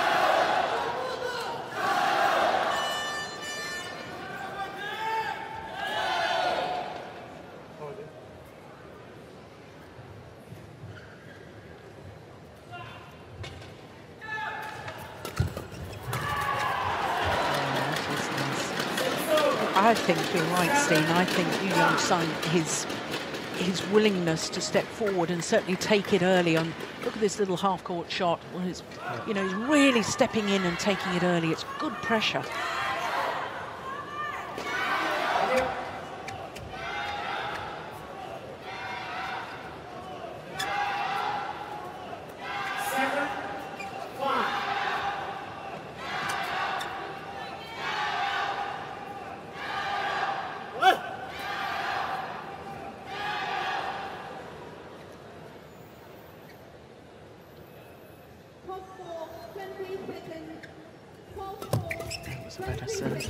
I think you're right, Steen. I think Yu Young-sun, his his willingness to step forward and certainly take it early on. Look at this little half-court shot. When it's, you know, he's really stepping in and taking it early. It's good pressure. That was a better serve.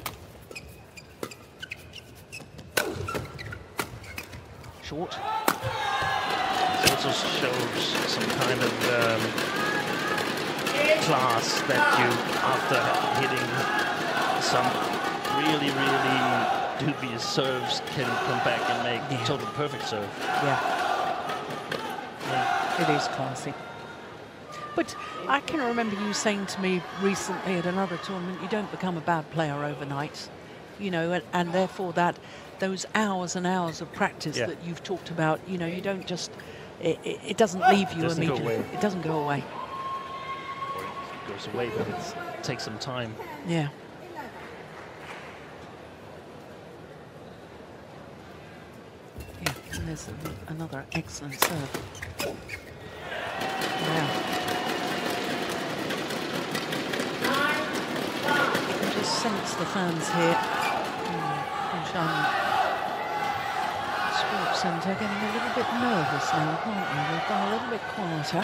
Short. It also shows some kind of um, class that you, after hitting some really, really dubious serves, can come back and make Yeah. a total perfect serve. Yeah. Yeah, it is classy. But I can remember you saying to me recently at another tournament, you don't become a bad player overnight, you know, and, and therefore that those hours and hours of practice Yeah. that you've talked about, you know, you don't just, it, it, it doesn't leave you Doesn't go immediately. away. It doesn't go away. Or it goes away, but it's, it takes some time. Yeah. Yeah, and there's a, another excellent serve. Wow. You can just sense the fans here. Kunshan Sports Centre getting a little bit nervous now, can't we? They've gone a little bit quieter.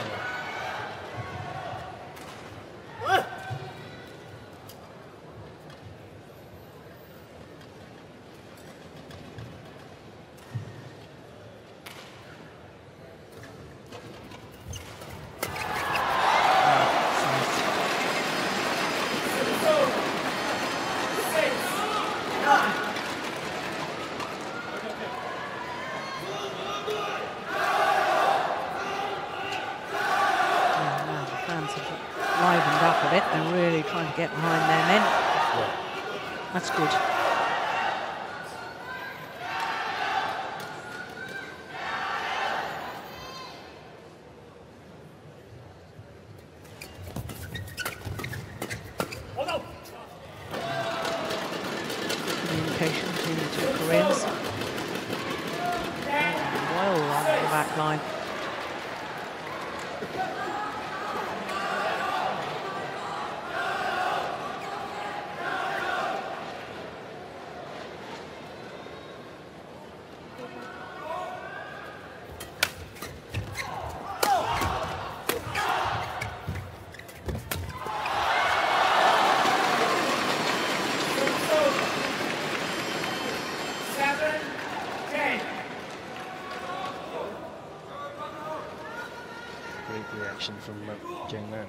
Get behind their men. Yeah. That's good. Communication between the two Koreans. Well on the back line. Great reaction from uh, Jiang Nan.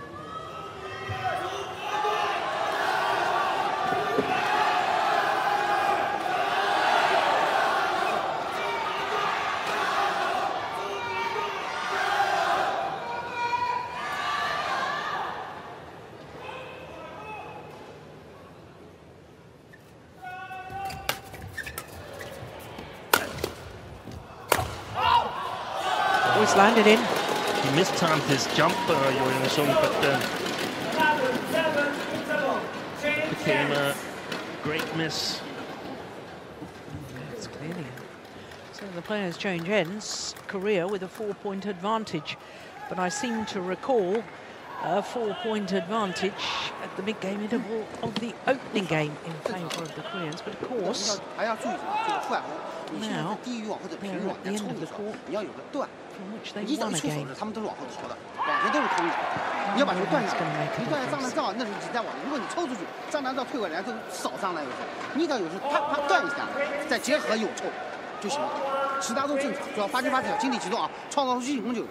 Always landed in. He mistimed his jump, uh, Jordan Sung, but uh, became a great miss. Yes, clearly. So the players change ends. Korea with a four-point advantage. But I seem to recall a four-point advantage at the mid-game interval of the opening game in favour of the Koreans. But of course, 还要注意什么？这个出海后，你现在是低于网或者平于网在冲的时候，你要有个断。 from which they 你只要 won 一 a 出手 game. 时，他们都是往后逃的，往前都是空的。你要把球断下来，你断下上篮正好那是你在往，如果你抽出去，上篮到退过来就少上篮有时候，你只要有时候啪啪断一下，再结合有抽就行了，其他都正常，主要发球发球精力集中啊，创造出进攻就有。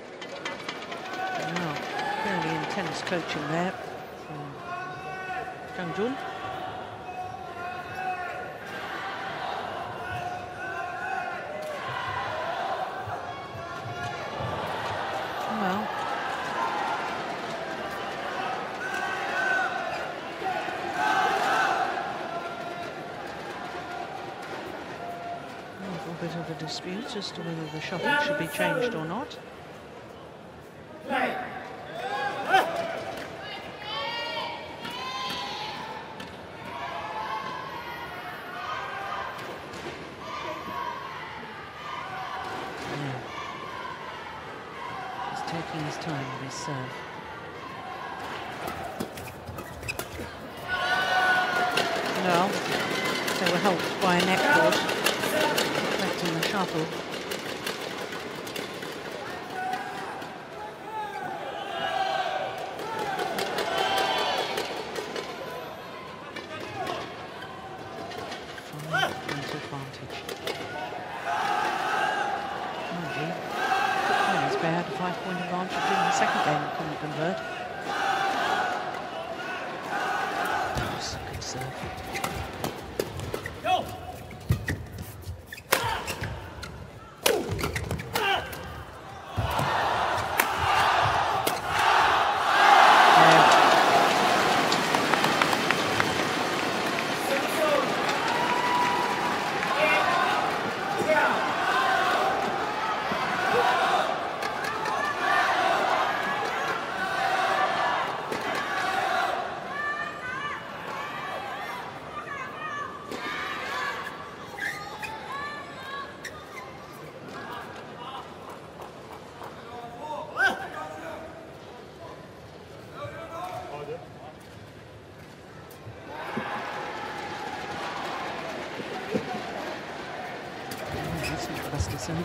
Wow, fairly intense coaching there from Zhang Jun. Well, a little bit of a dispute as to whether the shuffle should be changed or not. Taking his time with his serve. No, they were helped by a neck cord reflecting the shuttle. Five point advantage. Oh, gee. They had a five-point advantage in the second game and couldn't convert. That was a good serve. Go!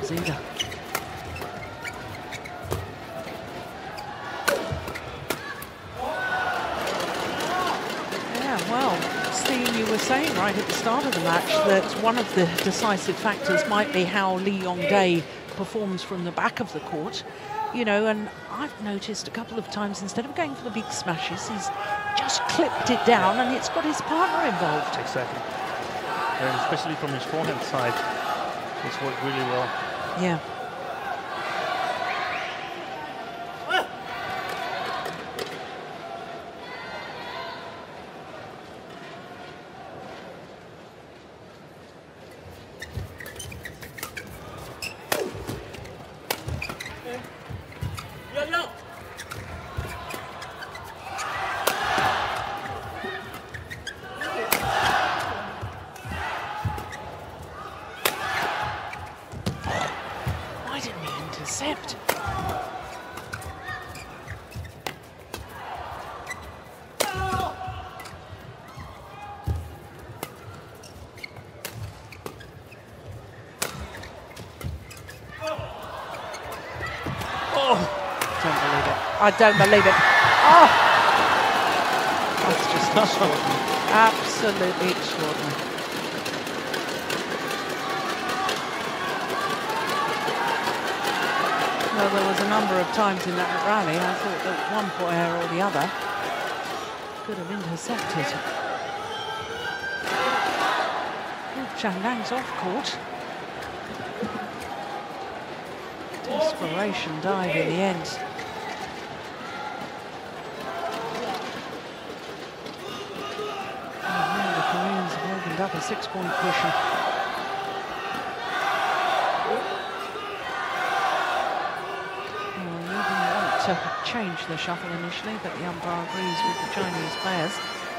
chances either. Yeah, well, Steve, you were saying right at the start of the match that one of the decisive factors might be how Lee Yong-dae performs from the back of the court. You know, and I've noticed a couple of times, instead of going for the big smashes, he's just clipped it down and it's got his partner involved. Exactly. And especially from his forehand side, it's worked really well. Yeah. Why didn't he intercept? I don't believe it. Oh! That's just extraordinary. Absolutely extraordinary. Well, there was a number of times in that rally I thought that one player or the other could have intercepted. Zhang Lang's off court. Desperation dive in the end. Up a six-point cushion. Well, you didn't want to change the shuffle initially, but the umpire agrees with the Chinese players.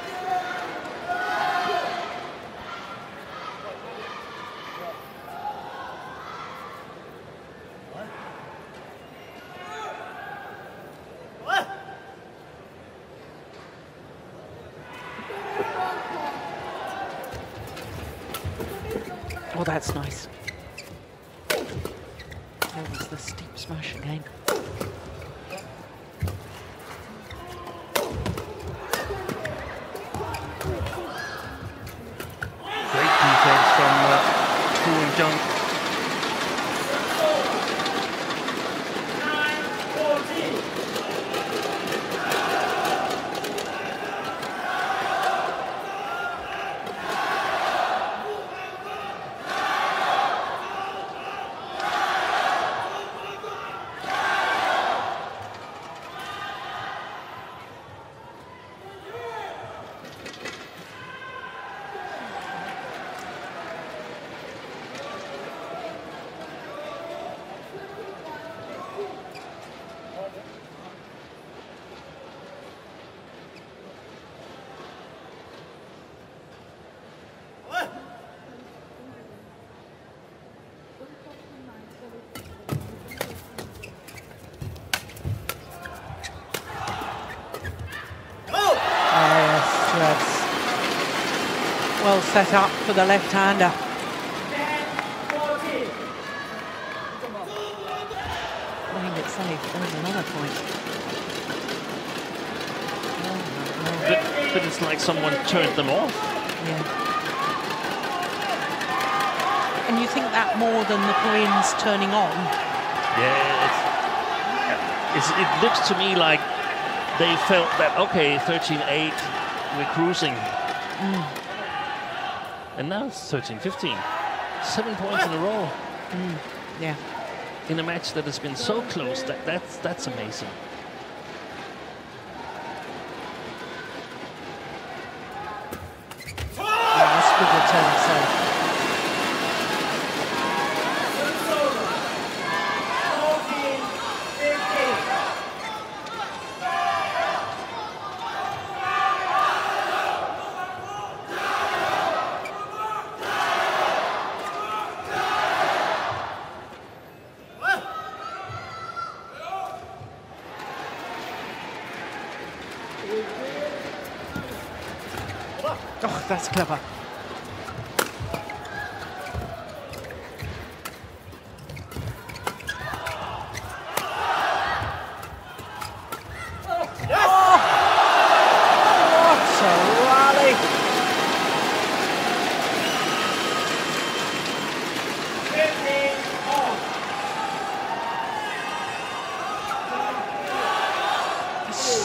Oh, that's nice. There was the steep smash again. Great defense from uh, Fu and Zhang. Well set up for the left-hander. Playing it safe, there's another point. Oh, no, no. But, but it's like someone turned them off. Yeah. And you think that more than the Koreans turning on? Yeah, it's, it's, it looks to me like they felt that, okay, thirteen eight, we're cruising. Mm. And now it's thirteen fifteen. Seven points in a row. Mm. Yeah. In a match that has been so close, that that's that's amazing. Yeah, that's a good return serve. Oh, that's clever.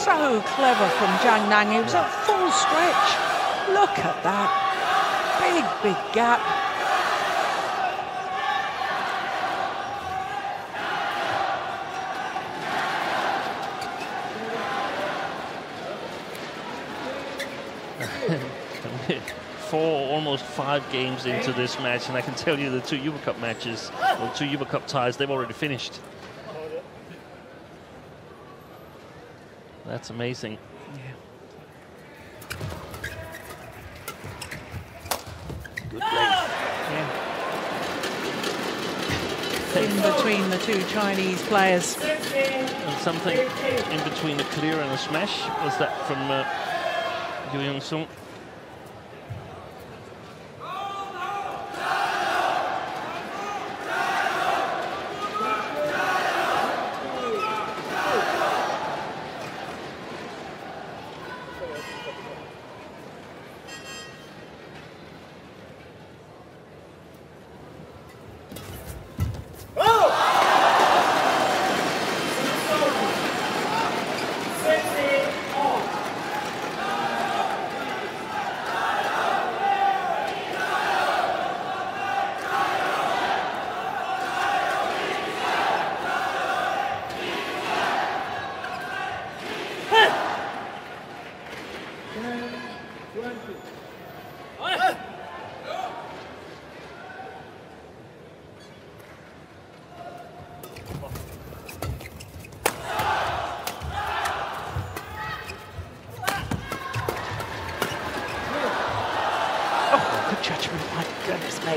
So clever from Zhang Nan. It was a full stretch. Look at that. Big, big gap. Four, almost five games into this match, and I can tell you the two Uber Cup matches, or two Uber Cup ties, they've already finished. That's amazing. Yeah. Good length. Yeah. In between the two Chinese players. And something in between a clear and a smash. Was that from uh, Yu Young-sung? Judgment, my goodness me.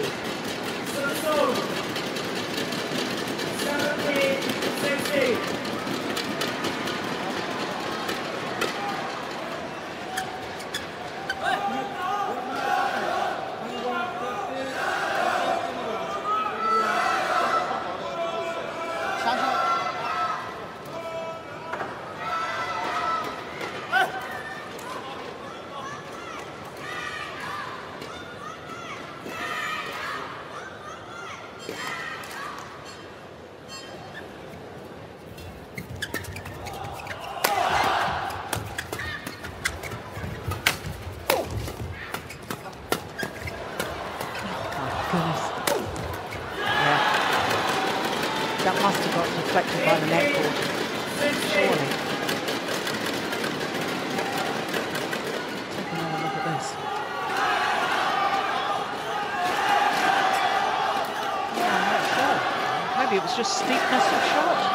That must have got deflected by the net cord, surely. Take another look at this. Yeah, I'm not sure. Maybe it was just steepness of shot.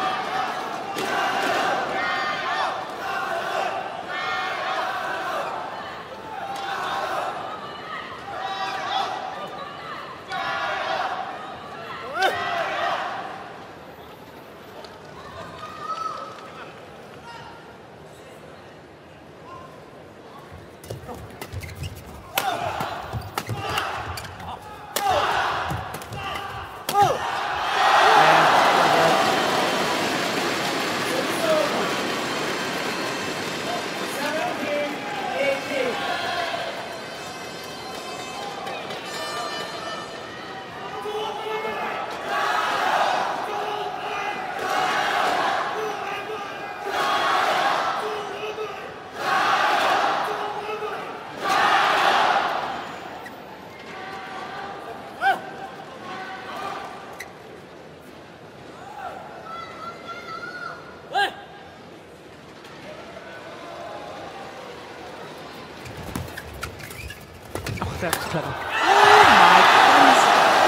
That was clever. Oh my goodness.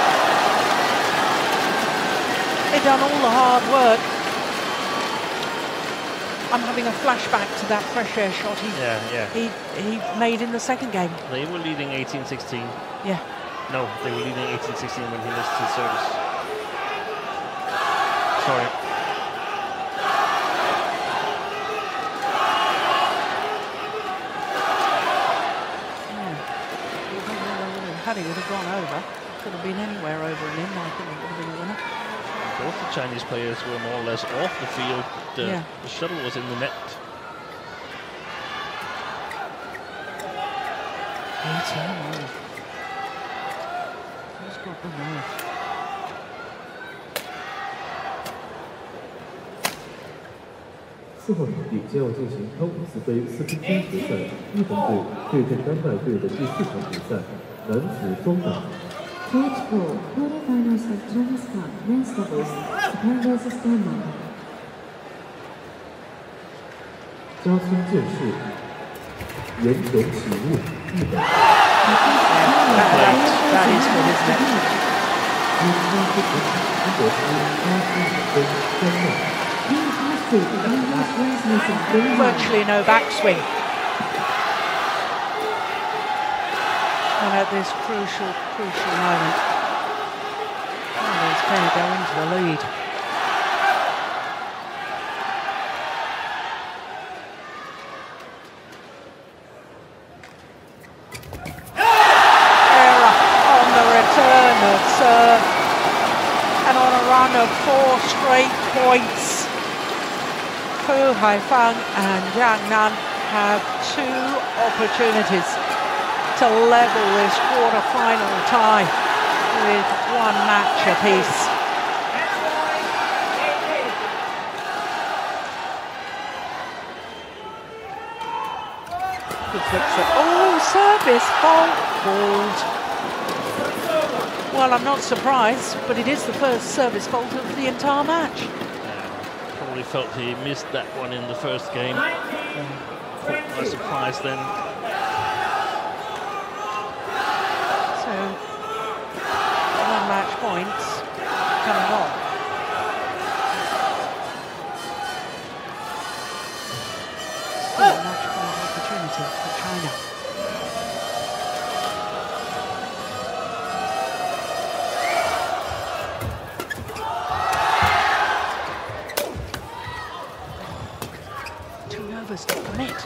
They've done all the hard work. I'm having a flashback to that fresh air shot he, yeah, yeah. he, he made in the second game. They were leading eighteen sixteen. Yeah. No, they were leading eighteen sixteen when he missed his service. Sorry. He would have gone over. Could have been anywhere over and in. I think it would have been a winner. Both the Chinese players were more or less off the field. The, yeah. the shuttle was in the net. eighteen all. Who's got the nerve? 四号场地将要进行汤普斯杯四分之一决赛，日本队对阵丹麦队的第四场比赛，男子双打。 Stage four, quarterfinals of Chinese Cup men's doubles, Japan versus Denmark. 加村健士、岩田启悟，日本。 That is good, isn't it? 英超不敌英国斯巴斯五分丹麦。 Virtually no backswing. And at this crucial, crucial moment, oh, he's going to go into the lead. Error on the return of serve. And on a run of four straight points, Pu Haifeng and Jiang Nan have two opportunities to level this quarter-final tie with one match apiece. Oh, service fault called. Well, I'm not surprised, but it is the first service fault of the entire match. Yeah, probably felt he missed that one in the first game. Caught by surprise then. So, one match points coming on. Still a match point opportunity for China. Too nervous to commit.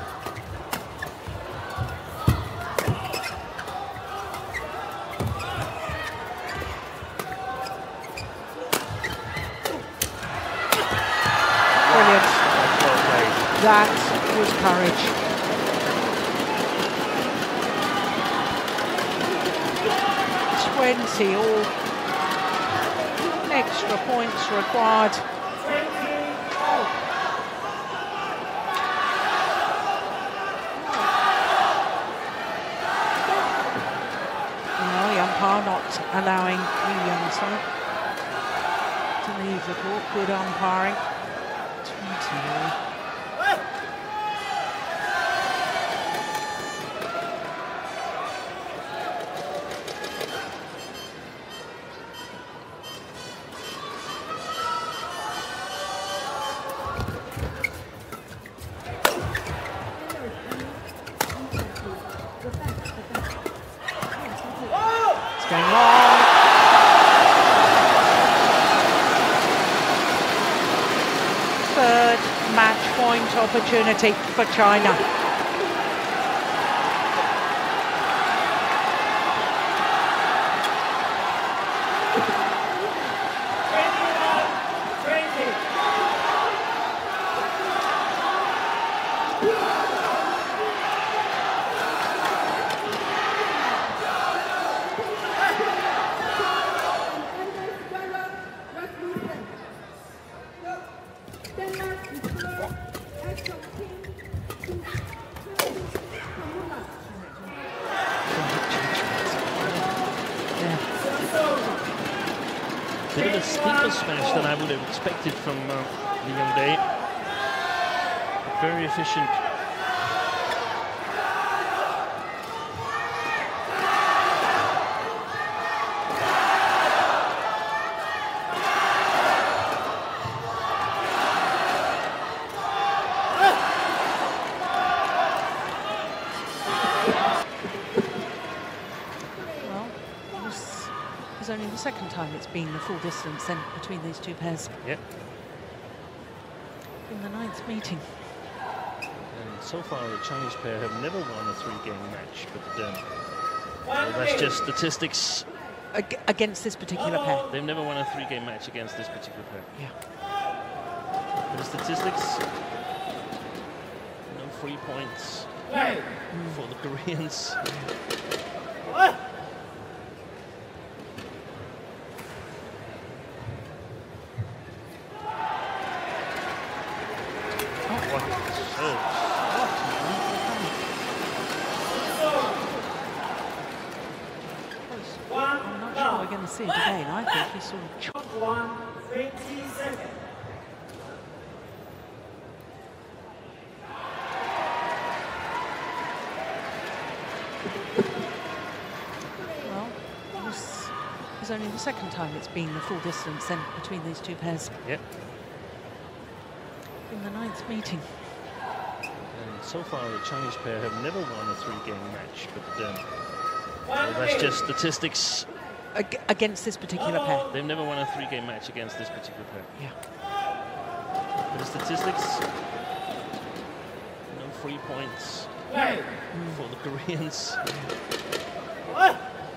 That was courage. Twenty all. Extra points required. Well, the umpire not allowing Yu Young-sun to leave the court. Good umpiring. Twenty all. Going long. Third match point opportunity for China. Bit of a steeper smash than I would have expected from uh, Lee Yong-dae. Very efficient. It's only the second time it's been the full distance then between these two pairs. Yep. In the ninth meeting. And so far the Chinese pair have never won a three-game match, but um, well, that's just statistics. Ag against this particular pair. They've never won a three-game match against this particular pair. Yeah. The statistics, no free points mm. for the Koreans. I'm not sure we're going to see it again. I think he sort of chopped. One, twenty seconds. Well, it was, it was only the second time it's been the full distance then between these two pairs. Yep. In the ninth meeting. And so far, the Chinese pair have never won a three-game match, but um, well, that's just statistics. Ag against this particular pair. They've never won a three-game match against this particular pair. Yeah. The statistics, no free points Play. for the Koreans. What?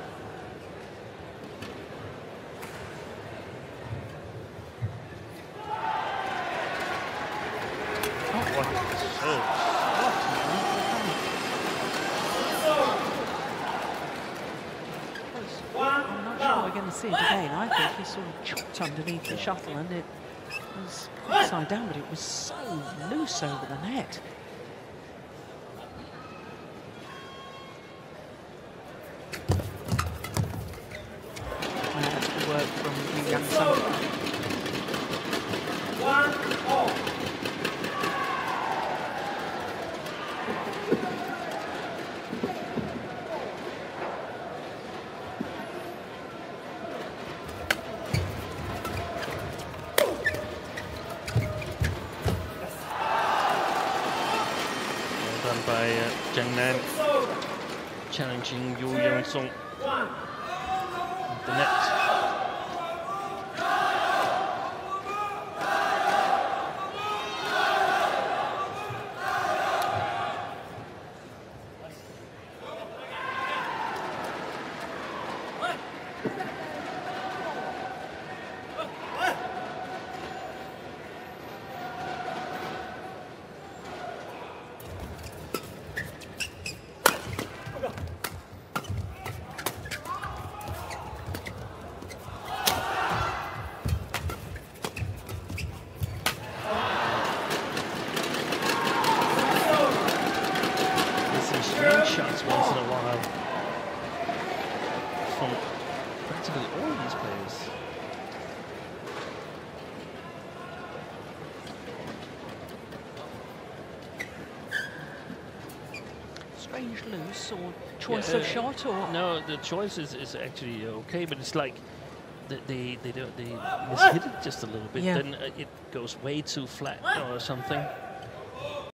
I'm not sure we're going to see it again. I think he sort of chopped underneath the shuttle and it was upside down, but it was so loose over the net. And that's the work from Yu Yang-sun. One all. By uh, Zheng Nan challenging Yu Yang-sung at the net. Shots once in a while from practically all of these players. Strange loose or choice Yeah, of uh, shot or no, the choice is, is actually okay, but it's like they they they, don't, they mishit it just a little bit, Yeah. then uh, it goes way too flat or something.